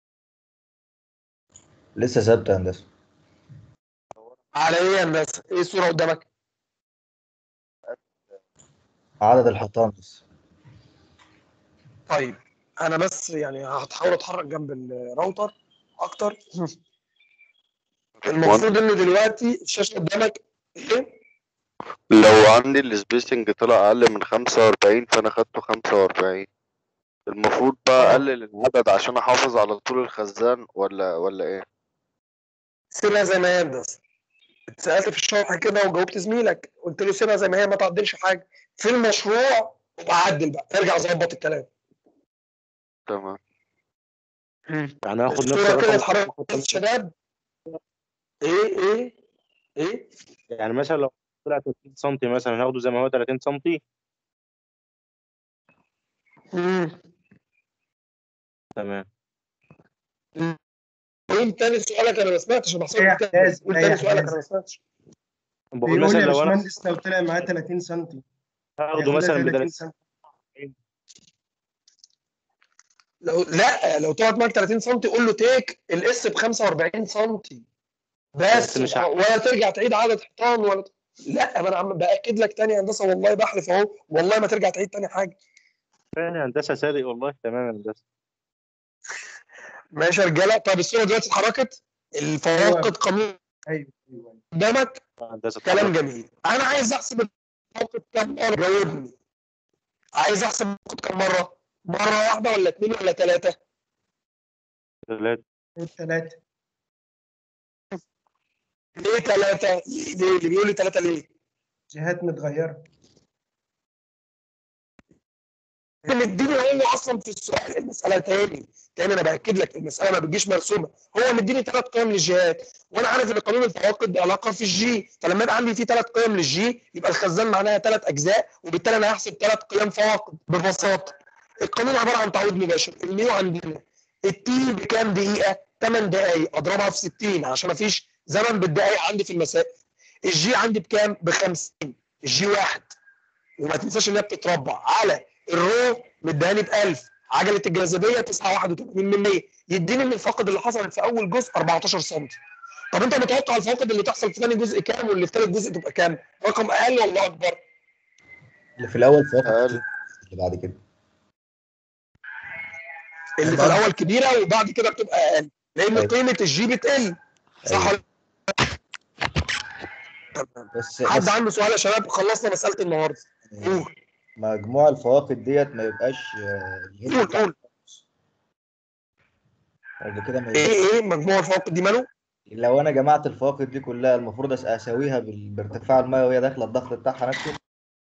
لسه ثابته يا هندسه. على ايه يا هندسه؟ ايه الصوره قدامك؟ عدد الحيطان بس. طيب انا بس يعني هحاول اتحرك جنب الراوتر اكتر. المفروض انه دلوقتي الشاشه قدامك ايه؟ لو عندي السبيسنج طلع اقل من خمسة وأربعين فانا خدته خمسة وأربعين، المفروض بقى اقلل العدد عشان احافظ على طول الخزان ولا ولا ايه؟ سيبها زي ما هي هندسه. اتسالت في الشرح كده وجاوبت زميلك قلت له سيبها زي ما هي ما تعدلش حاجه في المشروع وبعدل بقى ارجع ظبط الكلام. تمام. يعني هاخد نفس الصوره كده الرقم اتحركت يا شباب. ايه ايه ايه يعني مثلا لو طلع ثلاثين سم مثلا هاخده زي ما هو ثلاثين سم. امم تمام. قول تاني سؤالك انا ما سمعتش انا ايه يا بحسبك حجاز؟ قول ايه يا تاني سؤالك انا حجاز؟ ما سمعتش. بقول بيقول مثلا يا لو انا باشمهندس لو طلع معاه ثلاثين سم هاخده هياخدها مثلا ب ثلاثين ثلاثين سم. لو لا لو طلعت معاك ثلاثين سم قول له تيك الاس ب خمسة وأربعين سم بس بس مش ع- ولا ترجع تعيد عدد حيطان ولا لا ما انا عم باكد لك تاني يا هندسه والله بحلف اهو والله ما ترجع تعيد تاني حاجه. يعني هندسه صادق والله. تمام يا هندسه. ماشي يا رجاله. طب الصوره دلوقتي اتحركت الفواقد قانون ايوه ايوه قدامك هندسه كلام اتحرك. جميل. انا عايز احسب الفواقد كام مره جاوبني. عايز احسب الفواقد كام مره؟ مره واحده ولا اثنين ولا ثلاثه؟ ثلاثة. الثلاثه. ليه ثلاثه؟ ليه اللي بيقول لي ثلاثه ليه؟ جهات متغيره. مديني هو اصلا في السؤال المساله تاني تاني انا باكد لك المساله ما بتجيش مرسومه. هو مديني ثلاث قيم للجهات وانا عارف ان قانون الفواقد علاقه في الجي فلما يبقى عندي فيه ثلاث قيم للجي يبقى الخزان معناها ثلاث اجزاء وبالتالي انا هحسب ثلاث قيم فواقد ببساطه. القانون عباره عن تعويض مباشر. الميو عندنا التي بكام دقيقه؟ ثمان دقائق اضربها في ستين عشان ما فيش زمن بالدقائق عندي في المسائل. الجي عندي بكام؟ ب خمسين الجي واحد وما تنساش ان هي بتتربع على الرو مداني ب ألف عجله الجاذبيه تسعة وواحد وثمانين من مية يديني من الفاقد اللي حصلت في اول جزء أربعتاشر سم. طب انت متوقع الفاقد اللي تحصل في ثاني جزء كام واللي في ثالث جزء تبقى كام؟ رقم اقل ولا اكبر؟ اللي في الاول فواقد اقل. كتير اللي بعد كده. اللي في الاول كبيره وبعد كده بتبقى اقل لان أيوة. قيمه الجي بتقل صح ولا؟ بس حد بس عنده سؤال يا شباب؟ خلصنا مساله النهارده. قول مجموع الفواقد ديت ما يبقاش آه، الهيد قول بتاع قول قبل كده ما ايه يبقاش. ايه مجموع الفواقد دي ماله؟ لو انا جمعت الفواقد دي كلها المفروض أس- اساويها بال- بارتفاع الميه وهي داخله الضغط بتاعها نفسه.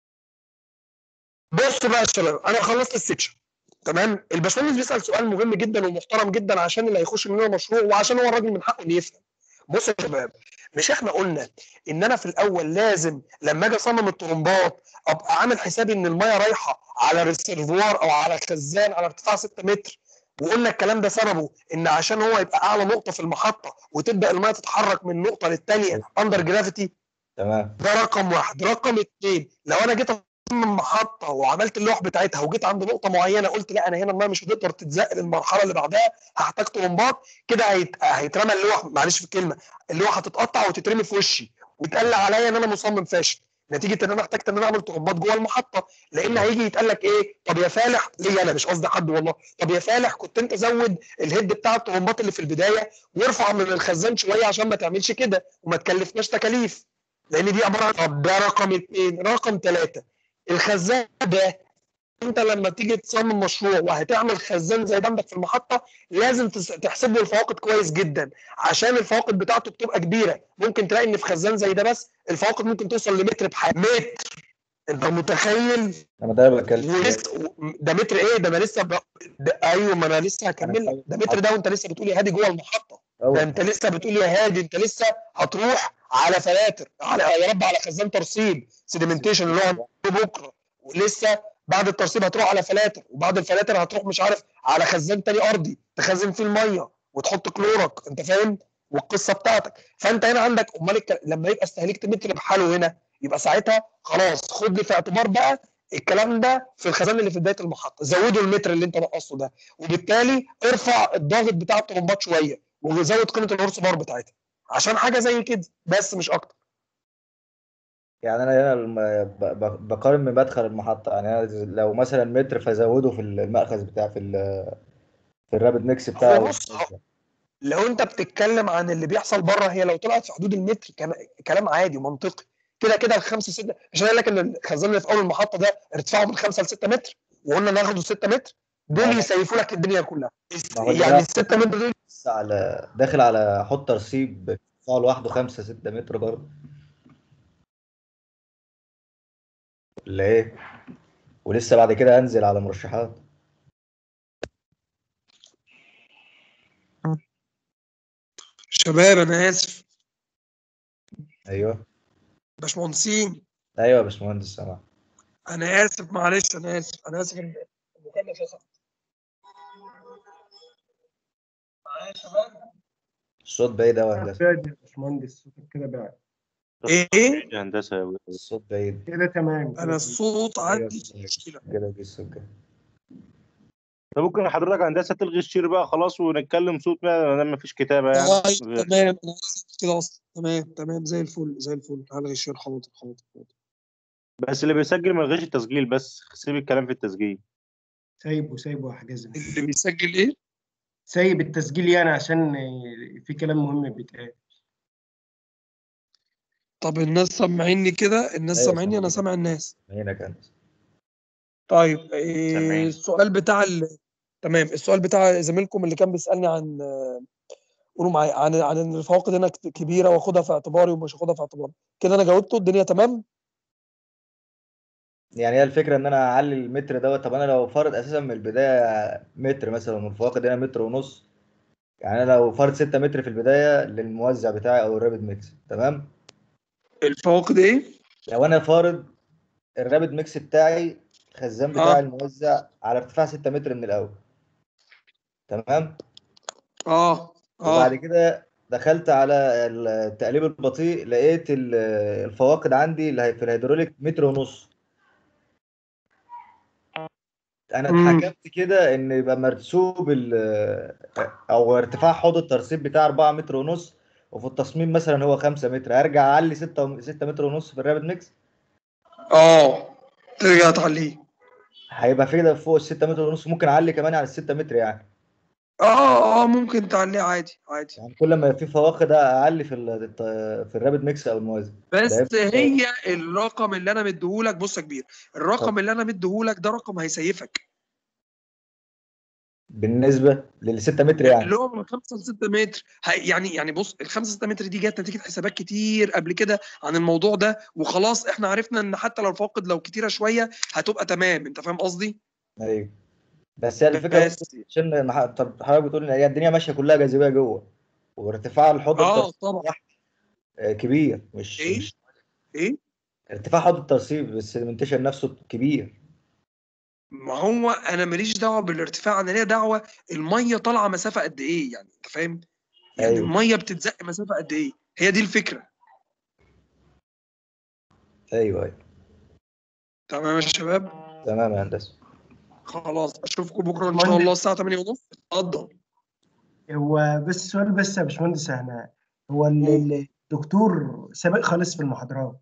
بصوا بقى يا شباب انا خلصت السكشن تمام. الباشمهندس بيسال سؤال مهم جدا ومحترم جدا عشان اللي هيخش مننا مشروع وعشان هو الراجل من حقه انه يفهم. بصوا يا شباب مش احنا قلنا ان انا في الاول لازم لما اجي اصمم الطرمبات ابقى عامل حسابي ان الميه رايحه على ريسيرفوار او على خزان على ارتفاع ستة متر وقلنا الكلام ده سببه ان عشان هو يبقى اعلى نقطه في المحطه وتبدا الميه تتحرك من نقطه للثانيه اندر جرافيتي. تمام. ده رقم واحد. رقم اثنين لو انا جيت اصمم محطه وعملت اللوح بتاعتها وجيت عند نقطه معينه قلت لا انا هنا الميه مش هتقدر تتزق للمرحله اللي بعدها هحتاج طرمبات كده هيت... هيترمى اللوح معلش في الكلمه اللوح هتتقطع وتترمي في وشي ويتقال عليا ان انا مصمم فاشل نتيجه ان انا احتجت ان انا اعمل طرمبات جوه المحطه لان هيجي يتقال لك ايه طب يا فالح ليه انا مش قصدي حد والله طب يا فالح كنت انت زود الهيد بتاع الطرمبات اللي في البدايه وارفع من الخزان شويه عشان ما تعملش كده وما تكلفناش تكاليف لان دي عباره عن طب ده رقم اثنين. رقم ثلاثه الخزان ده انت لما تيجي تصمم مشروع وهتعمل خزان زي ده عندك في المحطه لازم تحسب له الفواقد كويس جدا عشان الفواقد بتاعته بتبقى كبيره. ممكن تلاقي ان في خزان زي ده بس الفواقد ممكن توصل لمتر بحاجه متر. انت متخيل؟ انا ده بتكلم ولسه ده متر ايه ده انا لسه ب... ده ايوه ما انا لسه هكمل لك ده متر ده وانت لسه بتقول يا هادي جوه المحطه ده انت لسه بتقول يا هادي انت لسه هتروح على فلاتر على يا رب على خزان ترسيب سيديمنتيشن اللي هو بكره ولسه بعد الترسيب هتروح على فلاتر وبعد الفلاتر هتروح مش عارف على خزان تاني ارضي تخزن فيه الميه وتحط كلورك انت فاهم والقصه بتاعتك. فانت هنا عندك امال الك... لما يبقى استهلكت متر بحاله هنا يبقى ساعتها خلاص خد لي في اعتبار بقى الكلام ده في الخزان اللي في بدايه المحطه زودوا المتر اللي انت نقصته ده وبالتالي ارفع الضغط بتاع الطرمبات شويه وزود قيمه الهورس بار بتاعتها عشان حاجه زي كده بس مش اكتر. يعني انا هنا الم- ب- ب- بقارن من مدخل المحطه، يعني أنا لو مثلا متر فازوده في المأخذ بتاع في ال- في الرابد ميكس بتاعه. هو بص أهو، لو انت بتتكلم عن اللي بيحصل بره، هي لو طلعت في حدود المتر كان- كلام عادي ومنطقي. كده كده الخمسه سته، مش قايل لك ان الخزان اللي في اول المحطه ده ارتفاعه من خمسه ل ستة متر وقلنا ناخده ستة متر، دول ما هو يسيفوا لك الدنيا كلها. ما هو يعني ده ال ستة متر دول بس على داخل على حط ترسيب ارتفاعه لوحده خمسة ستة متر برضه، ولا ايه؟ ولسه بعد كده انزل على مرشحات. شباب انا اسف ايوه باشمهندسين، ايوه يا باشمهندس سامع. انا اسف معلش انا اسف انا اسف إن المكالمه فصلت معايا يا شباب. الصوت بعيد قوي يا هندسه. بعد يا باشمهندس صوتك كده بعد. ايه يا هندسه يا أبو. الصوت بعيد. كده تمام كده انا الصوت ايوه عندي فيه مشكله. كده في الصوت كده. طب ممكن حضرتك يا هندسه تلغي الشير بقى خلاص ونتكلم صوت بقى ما دام مفيش كتابه يعني. طيب تمام انا اسف كده اصلا تمام تمام زي الفل زي الفل. هلغي الشير حاضر حاضر حاضر. بس اللي بيسجل ما يلغيش التسجيل، بس سيب الكلام في التسجيل. سايبه سايبه يا حجازم. اللي بيسجل ايه؟ سايب التسجيل يعني عشان آه، في كلام مهم بيتقال. طب الناس سامعيني كده؟ الناس ايوه سامعيني؟ انا سامع الناس. هناك هندسه. طيب إيه سامعين. السؤال بتاع ال... تمام السؤال بتاع زميلكم اللي كان بيسالني عن آه، قولوا معايا عن عن ان الفواقد هنا كت- كبيره واخدها في اعتباري ومش هاخدها في اعتباري. كده انا جاوبته الدنيا تمام. يعني هي الفكره ان انا اعلي المتر دوت. طب انا لو فارض اساسا من البدايه متر مثلا والفواقد هنا متر ونص، يعني انا لو فارض ستة متر في البدايه للموزع بتاعي او الرابد ميكس، تمام. الفواقد ايه؟ لو انا فارض الرابد ميكس بتاعي الخزان بتاع اه الموزع على ارتفاع ستة متر من الاول، تمام. اه وبعد اه كده دخلت على التقليب البطيء، لقيت ال- الفواقد عندي اللي هي في الهيدروليك متر ونص. انا امم اتحكمت كده ان يبقى مرسوب ال- او ارتفاع حوض الترسيب بتاع اربعة متر ونص، وفي التصميم مثلا هو خمسة متر، ارجع اعلي ستة ستة متر ونص في الرابد ميكس. اه ترجع تعليه. هيبقى في كده فوق ال ستة متر ونص، ممكن اعلي كمان على ال ستة متر يعني. اه اه ممكن تعليه عادي عادي. يعني كل ما في فواقد اعلي في ال- في الرابد ميكس او الموازي. ده بس يبقى هي الرقم اللي انا مديهولك بص يا كبير، الرقم طب اللي انا مديهولك ده رقم هيسيفك. بالنسبه لل ستة متر يعني. اللي هو من خمسة ل ستة متر هي- يعني يعني بص ال خمسة ستة متر دي جت نتيجه حسابات كتير قبل كده عن الموضوع ده، وخلاص احنا عرفنا ان حتى لو الفواقد لو كتيره شويه هتبقى تمام. انت فاهم قصدي؟ ايوه بس هي الفكره برضه بس عشان مح- طب حضرتك بتقول ان هي الدنيا ماشيه كلها جاذبيه جوه، وارتفاع الحوض اه الترسيب طبعا. تحت آه، كبير، مش ايه مش ايه ارتفاع حوض الترسيب السediمنتيشن نفسه كبير. ما هو انا ماليش دعوه بالارتفاع، انا ليا دعوه الميه طالعه مسافه قد ايه. يعني انت فاهم؟ يعني ايوه الميه بتتزق مسافه قد ايه، هي دي الفكره. ايوه ايوه تمام يا شباب. تمام يا هندسه. خلاص اشوفكم بكره ان شاء الله الساعه تمانية ونص. اتفضل. هو بس سؤال بس يا باشمهندس، احنا هو ال- ال- الدكتور سابق خالص في المحاضرات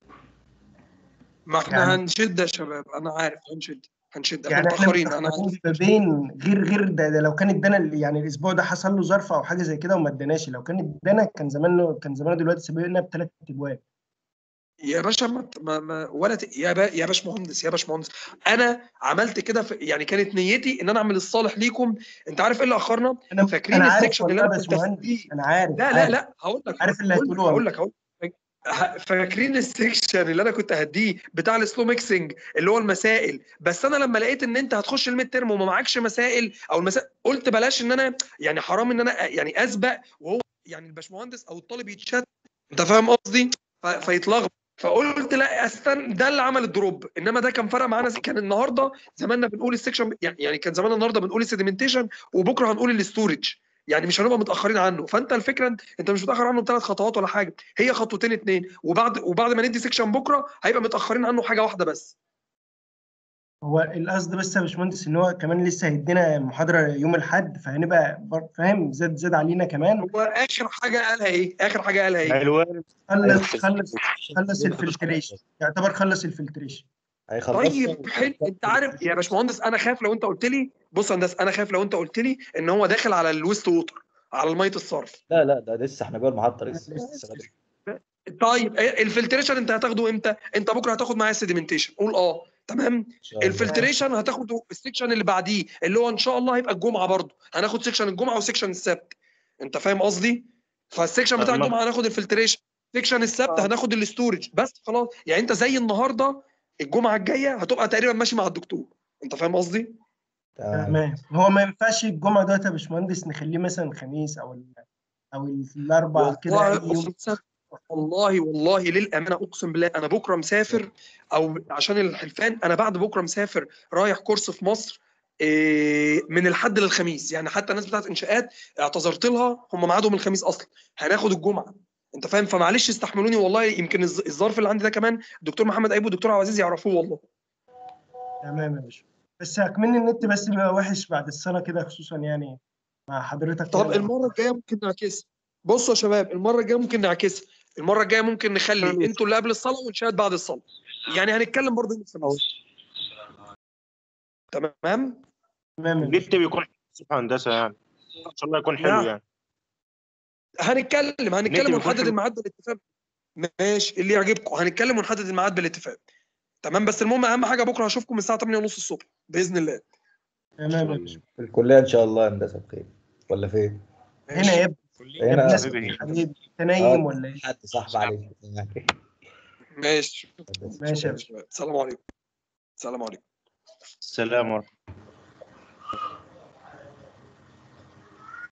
ما احنا يعني. هنشد يا شباب، انا عارف هنشد هنشد احنا يعني احنا متاخرين انا متأخرين عارف. في بين غير غير ده, ده لو كان ادانا ال- يعني الاسبوع ده حصل له ظرف او حاجه زي كده وما اداناش، لو كان ادانا كان زمانه كان زمانه دلوقتي سابقنا بثلاث ابواب. يا باشا ما ما, ما ولا ت... يا با... يا باش مهندس يا باش مهندس انا عملت كده في... يعني كانت نيتي ان انا اعمل الصالح ليكم. انت عارف ايه اللي اخرنا؟ انا فاكرين انا عارف السكشن اللي والله انا يا كنت باشمهندس، هديه؟ انا عارف لا لا عارف لا هقول لك عارف اللي هقول لك هتقوله هقول والله. لك هقول لك ه- فاكرين السكشن اللي انا كنت هديه بتاع السلو ميكسنج اللي هو المسائل؟ بس انا لما لقيت ان انت هتخش الميد ترم وما معكش مسائل او المسائل، قلت بلاش ان انا يعني حرام ان انا يعني اسبق وهو يعني الباشمهندس او الطالب يتشتت. انت فاهم قصدي؟ ف- فيتلخبط. فقلت لا استنى، ده اللي عمل الدروب. انما ده كان فرق معانا. كان النهارده زماننا بنقول السكشن يعني يعني كان زماننا النهارده بنقول السيديمنتيشن وبكره هنقول الاستورج. يعني مش هنبقى متاخرين عنه. فانت الفكره انت مش متاخر عنه بثلاث خطوات ولا حاجه، هي خطوتين اتنين، وبعد وبعد ما ندي سكشن بكره هيبقى متاخرين عنه حاجه واحده بس. هو القصد بس يا باشمهندس ان هو كمان لسه هيدينا محاضره يوم الاحد، فهنبقى بر- فاهم زاد زاد علينا كمان. هو اخر حاجه قالها ايه؟ اخر حاجه قالها ايه؟ حلوان خلص خلص خلص الفلتريشن، يعتبر خلص الفلتريشن. طيب حلو. انت عارف يا باشمهندس انا خايف لو انت قلت لي، بص يا هندسه انا خايف لو انت قلت لي ان هو داخل على الويست ووتر، على الميه الصرف. لا لا ده لسه احنا جوه المحطه لسه لسه بدري. طيب الفلتريشن انت هتاخده امتى؟ انت بكره هتاخد معايا السيديمنتيشن، قول اه تمام. شاء الله. الفلتريشن هتاخده السكشن اللي بعديه اللي هو ان شاء الله هيبقى الجمعه برضه، هناخد سكشن الجمعه وسكشن السبت. انت فاهم قصدي؟ فالسكشن بتاع الجمعه هناخد الفلتريشن، سكشن السبت هناخد الاستورج، بس خلاص. يعني انت زي النهارده الجمعه الجايه هتبقى تقريبا ماشي مع الدكتور. انت فاهم قصدي؟ تمام. هو ما ينفعش الجمعه دوت يا باشمهندس نخليه مثلا خميس او ال- او الاربع كده والله اي يوم. أقسم- والله والله للامانه اقسم بالله انا بكره مسافر، او عشان الحلفان انا بعد بكره مسافر رايح كورس في مصر إيه، من الحد للخميس. يعني حتى الناس بتاعت انشاءات اعتذرت لها، هم ميعادهم الخميس اصلا، هناخد الجمعه. انت فاهم؟ فمعلش استحملوني والله. يمكن الظ- الظرف اللي عندي ده كمان الدكتور محمد ايوب والدكتور عبد العزيز يعرفوه والله. تمام يا باشا. بس كمان النت بس بيبقى وحش بعد الصلاه كده، خصوصا يعني مع حضرتك طب كده. المره الجايه ممكن نعكسها. بصوا يا شباب المره الجايه ممكن نعكسها. المره الجايه ممكن نخلي انتوا اللي قبل الصلاه ونشاهد بعد الصلاه. يعني هنتكلم برضه يوم الخميس. تمام. تمام. النت بيكون حلو في هندسه يعني، ان شاء الله يكون حلو نعم. يعني. هنتكلم النت هنتكلم بيكون ونحدد حلو. الميعاد بالاتفاق. ماشي اللي يعجبكم، هنتكلم ونحدد الميعاد بالاتفاق. تمام. بس المهم اهم حاجه بكره هشوفكم الساعه تمانية ونص الصبح باذن الله. تمام يا باشا. في الكليه ان شاء الله هندسه بخير ولا فين؟ هنا يا ابني يا هنا ابني اسمع يا حبيبي، انت نايم ولا ايه؟ حد صاحب عليك. ماشي. ماشي يا باشا. السلام عليكم. السلام عليكم. السلام ورحمه